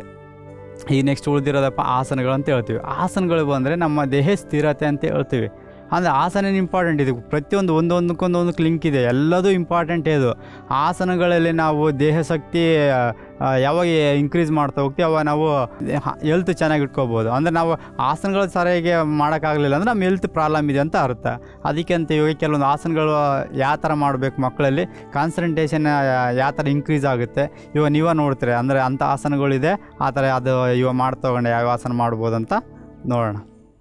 [SPEAKER 1] ಈ ನೆಕ್ಸ್ಟ್ ಉಳಿದಿರೋದಪ್ಪ ಆಸನಗಳು ಅಂತ ಹೇಳ್ತೀವಿ. ಆಸನಗಳು ಬಂದರೆ ನಮ್ಮ ದೇಹ ಸ್ಥಿರತೆ ಅಂತ ಹೇಳ್ತೀವಿ. ಅಂದರೆ ಆಸನ ಇಂಪಾರ್ಟೆಂಟ್. ಇದು ಪ್ರತಿಯೊಂದು ಒಂದೊಂದಕ್ಕೊಂದೊಂದಕ್ಕೆ ಲಿಂಕ್ ಇದೆ, ಎಲ್ಲದೂ ಇಂಪಾರ್ಟೆಂಟ್. ಇದು ಆಸನಗಳಲ್ಲಿ ನಾವು ದೇಹ ಶಕ್ತಿ ಯಾವಾಗ ಇನ್ಕ್ರೀಸ್ ಮಾಡ್ತಾ ಹೋಗ್ತೀವಿ ಅವಾಗ ನಾವು ಹೆಲ್ತ್ ಚೆನ್ನಾಗಿ ಇಟ್ಕೋಬೋದು. ಅಂದರೆ ನಾವು ಆಸನಗಳು ಸರಿಯಾಗಿ ಮಾಡೋಕ್ಕಾಗಲಿಲ್ಲ ಅಂದರೆ ನಮ್ಮ ಹೆಲ್ತ್ ಪ್ರಾಬ್ಲಮ್ ಇದೆ ಅಂತ ಅರ್ಥ. ಅದಕ್ಕೆ ಅಂತ ಇವಾಗ ಕೆಲವೊಂದು ಆಸನಗಳು ಯಾವ ಥರ ಮಾಡಬೇಕು, ಮಕ್ಕಳಲ್ಲಿ ಕಾನ್ಸಂಟ್ರೇಷನ್ ಯಾವ ಥರ ಇನ್ಕ್ರೀಸ್ ಆಗುತ್ತೆ ಇವಾಗ ನೀವೇ ನೋಡ್ತೀರಿ. ಅಂದರೆ ಅಂಥ ಆಸನಗಳಿದೆ, ಆ ಥರ ಅದು ಇವಾಗ ಮಾಡ್ತಾ ತೊಗೊಂಡು ಯಾವ ಆಸನ ಮಾಡ್ಬೋದು ಅಂತ ನೋಡೋಣ.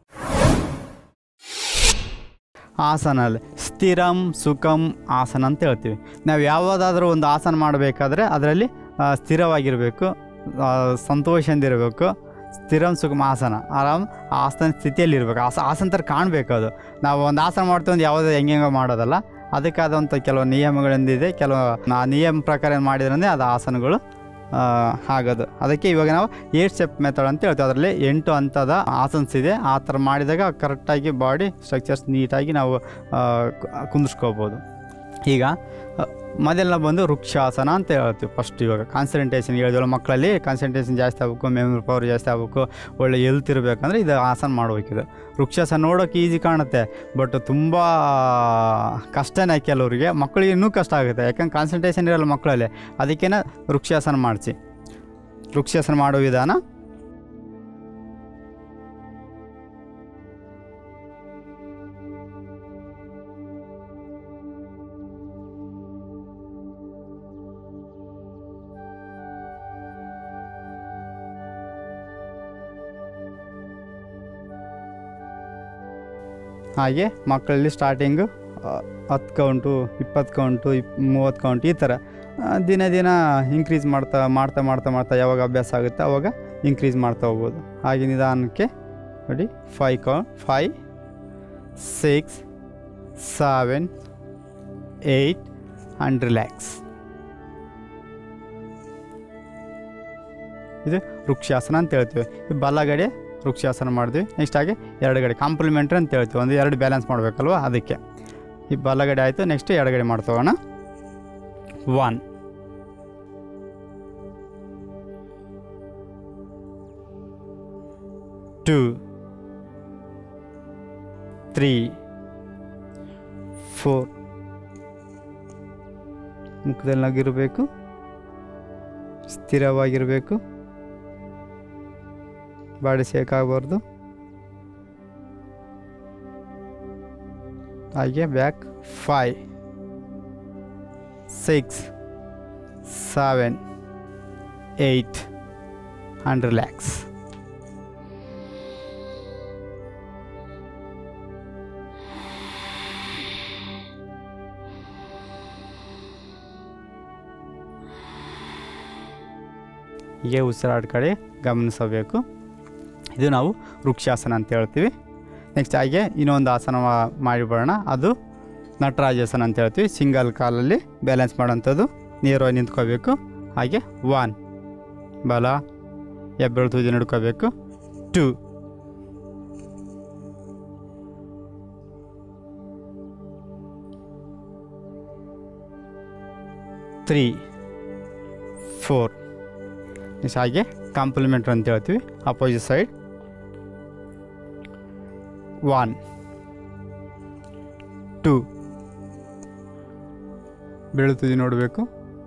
[SPEAKER 1] ಆಸನಲ್ಲಿ ಸ್ಥಿರಂ ಸುಖಂ ಆಸನ ಅಂತ ಹೇಳ್ತೀವಿ. ನಾವು ಯಾವುದಾದ್ರೂ ಒಂದು ಆಸನ ಮಾಡಬೇಕಾದ್ರೆ ಅದರಲ್ಲಿ ಸ್ಥಿರವಾಗಿರಬೇಕು, ಸಂತೋಷದಿಂದಿರಬೇಕು. ಸ್ಥಿರಂ ಸುಖಂ ಆಸನ, ಆರಾಮ್ ಆಸನ ಸ್ಥಿತಿಯಲ್ಲಿರಬೇಕು. ಆಸ ಆಸನ ಥರ ಕಾಣಬೇಕು. ಅದು ನಾವು ಒಂದು ಆಸನ ಮಾಡ್ತೀವಿ ಒಂದು ಯಾವುದೋ ಹೆಂಗೆ ಹೆಂಗೆ ಮಾಡೋದಲ್ಲ, ಅದಕ್ಕಾದಂಥ ಕೆಲವು ನಿಯಮಗಳಿಂದಿದೆ. ಕೆಲವು ಆ ನಿಯಮ ಪ್ರಕಾರ ಮಾಡಿದ್ರಂದರೆ ಅದು ಆಸನಗಳು ಆಗೋದು. ಅದಕ್ಕೆ ಇವಾಗ ನಾವು ಏಟ್ ಸ್ಟೆಪ್ ಮೆಥಡ್ ಅಂತ ಹೇಳ್ತೀವಿ. ಅದರಲ್ಲಿ ಎಂಟು ಹಂತದ ಆಸನ್ಸ್ ಇದೆ. ಆ ಥರ ಮಾಡಿದಾಗ ಕರೆಕ್ಟಾಗಿ ಬಾಡಿ ಸ್ಟ್ರಕ್ಚರ್ಸ್ ನೀಟಾಗಿ ನಾವು ಕುಂದಿಸ್ಕೋಬೋದು. ಈಗ ಮೊದಲನೇ ಬಂದು ವೃಕ್ಷಾಸನ ಅಂತ ಹೇಳ್ತೀವಿ. ಫಸ್ಟ್ ಇವಾಗ ಕಾನ್ಸಂಟ್ರೇಷನ್ ಹೇಳಿದ್ವಲ್ಲ, ಮಕ್ಕಳಲ್ಲಿ ಕಾನ್ಸಂಟ್ರೇಷನ್ ಜಾಸ್ತಿ ಆಗಬೇಕು, ಮೆಮೊರಿ ಪವರ್ ಜಾಸ್ತಿ ಆಗಬೇಕು, ಒಳ್ಳೆ ಹೆಲ್ತ್ ಇರಬೇಕಂದ್ರೆ ಇದು ಆಸನ ಮಾಡಬೇಕಿದೆ. ವೃಕ್ಷಾಸನ ನೋಡೋಕೆ ಈಸಿ ಕಾಣುತ್ತೆ, ಬಟ್ ತುಂಬ ಕಷ್ಟನೇ ಕೆಲವರಿಗೆ. ಮಕ್ಕಳಿಗೆ ಇನ್ನೂ ಕಷ್ಟ ಆಗುತ್ತೆ, ಯಾಕಂದ್ರೆ ಕಾನ್ಸಂಟ್ರೇಷನ್ ಇರಲ್ಲ ಮಕ್ಕಳಲ್ಲಿ. ಅದಕ್ಕೇ ವೃಕ್ಷಾಸನ ಮಾಡಿಸಿ. ವೃಕ್ಷಾಸನ ಮಾಡೋ ವಿಧಾನ ಹಾಗೆ ಮಕ್ಕಳಲ್ಲಿ ಸ್ಟಾರ್ಟಿಂಗು ಹತ್ತು ಕೌಂಟು, ಇಪ್ಪತ್ತು ಕೌಂಟು, ಇಪ್ ಮೂವತ್ತು ಕೌಂಟು ಈ ಥರ ದಿನ ದಿನ ಇನ್ಕ್ರೀಸ್ ಮಾಡ್ತಾ ಮಾಡ್ತಾ ಮಾಡ್ತಾ ಮಾಡ್ತಾ ಯಾವಾಗ ಅಭ್ಯಾಸ ಆಗುತ್ತೆ ಆವಾಗ ಇನ್ಕ್ರೀಸ್ ಮಾಡ್ತಾ ಹೋಗ್ಬೋದು. ಹಾಗೆ ನಿಧಾನಕ್ಕೆ ನೋಡಿ, five count, five six seven eight and relax. ಇದು ವೃಕ್ಷಾಸನ ಅಂತ ಹೇಳ್ತೀವಿ. ಈ ಬಲಗಡೆ ವೃಕ್ಷಾಸನ ಮಾಡಿದ್ವಿ. ನೆಕ್ಸ್ಟ್ ಹಾಗೆ ಎರಡುಗಡೆ ಕಾಂಪ್ಲಿಮೆಂಟ್ರಿ ಅಂತ ಹೇಳ್ತೀವಿ, ಒಂದು ಎರಡು ಬ್ಯಾಲೆನ್ಸ್ ಮಾಡಬೇಕಲ್ವ ಅದಕ್ಕೆ. ಈ ಬಲಗಡೆ ಆಯಿತು. ನೆಕ್ಸ್ಟ್ ಎಡಗಡೆ ಮಾಡ್ತೋಗೋಣ. One two three four. ಮುಖದಲ್ಲಿ ನಗಿರಬೇಕು, ಸ್ಥಿರವಾಗಿರಬೇಕು, ಬಾಡಿ ಸೇಕಾಗಬಾರ್ದು. ಹಾಗೆ back. Five six seven eight and relax. ಹೀಗೆ ಉಸಿರಾಟ ಕಡೆ ಗಮನಿಸಬೇಕು. ಇದು ನಾವು ವೃಕ್ಷಾಸನ ಅಂತ ಹೇಳ್ತೀವಿ. ನೆಕ್ಸ್ಟ್ ಹಾಗೆ ಇನ್ನೊಂದು ಆಸನ ಮಾಡಿಬಿಡೋಣ, ಅದು ನಟರಾಜಾಸನ ಅಂತ ಹೇಳ್ತೀವಿ. ಸಿಂಗಲ್ ಕಾಲಲ್ಲಿ ಬ್ಯಾಲೆನ್ಸ್ ಮಾಡೋಂಥದ್ದು, ನೇರವಾಗಿ ನಿಂತ್ಕೋಬೇಕು. ಹಾಗೆ ಒನ್, ಬಲ ಹೆಬ್ಬೆರಳು ತುದಿ ನಡ್ಕೋಬೇಕು. Two, three, four. ನೆಕ್ಸ್ಟ್ ಹಾಗೆ ಕಾಂಪ್ಲಿಮೆಂಟ್ರಿ ಅಂತ ಹೇಳ್ತೀವಿ, ಅಪೋಸಿಟ್ ಸೈಡ್. ಒನ್, ಟೂ, ಬೆರಳು ತುದಿ ನೋಡಬೇಕು.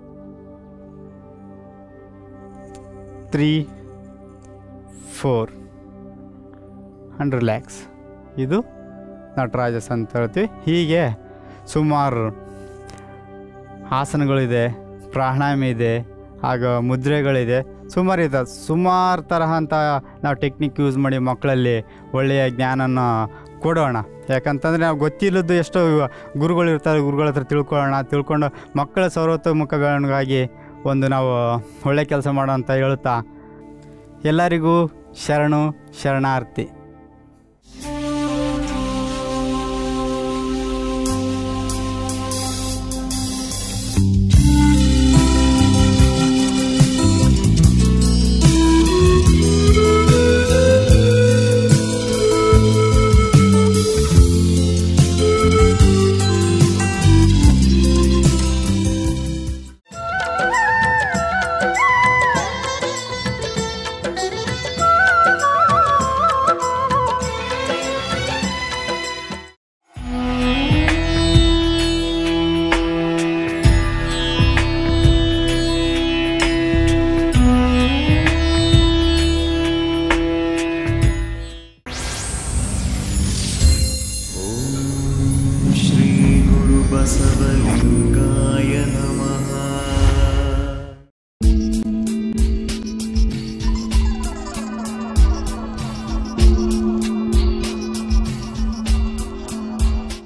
[SPEAKER 1] Three, four and relax. ಇದು ನಟರಾಜಾಸನ ಅಂತ ಹೇಳ್ತೀವಿ. ಹೀಗೆ ಸುಮಾರು ಆಸನಗಳಿದೆ, ಪ್ರಾಣಾಯಾಮ ಇದೆ, ಆಗ ಮುದ್ರೆಗಳಿದೆ, ಸುಮಾರು ಇದೆ. ಸುಮಾರು ತರಹ ಅಂತ ನಾವು ಟೆಕ್ನಿಕ್ ಯೂಸ್ ಮಾಡಿ ಮಕ್ಕಳಲ್ಲಿ ಒಳ್ಳೆಯ ಜ್ಞಾನನ ಕೊಡೋಣ. ಯಾಕಂತಂದರೆ ನಾವು ಗೊತ್ತಿಲ್ಲದ್ದು ಎಷ್ಟೋ ಗುರುಗಳು ಇರ್ತಾರೆ, ಗುರುಗಳ ಹತ್ರ ತಿಳ್ಕೊಳ್ಳೋಣ. ತಿಳ್ಕೊಂಡು ಮಕ್ಕಳ ಸರ್ವತೋಮುಖ ಬೆಳವಣಿಗೆಗಾಗಿ ಒಂದು ನಾವು ಒಳ್ಳೆ ಕೆಲಸ ಮಾಡೋ ಅಂತ ಹೇಳ್ತಾ ಎಲ್ಲರಿಗೂ ಶರಣು ಶರಣಾರ್ಥಿ.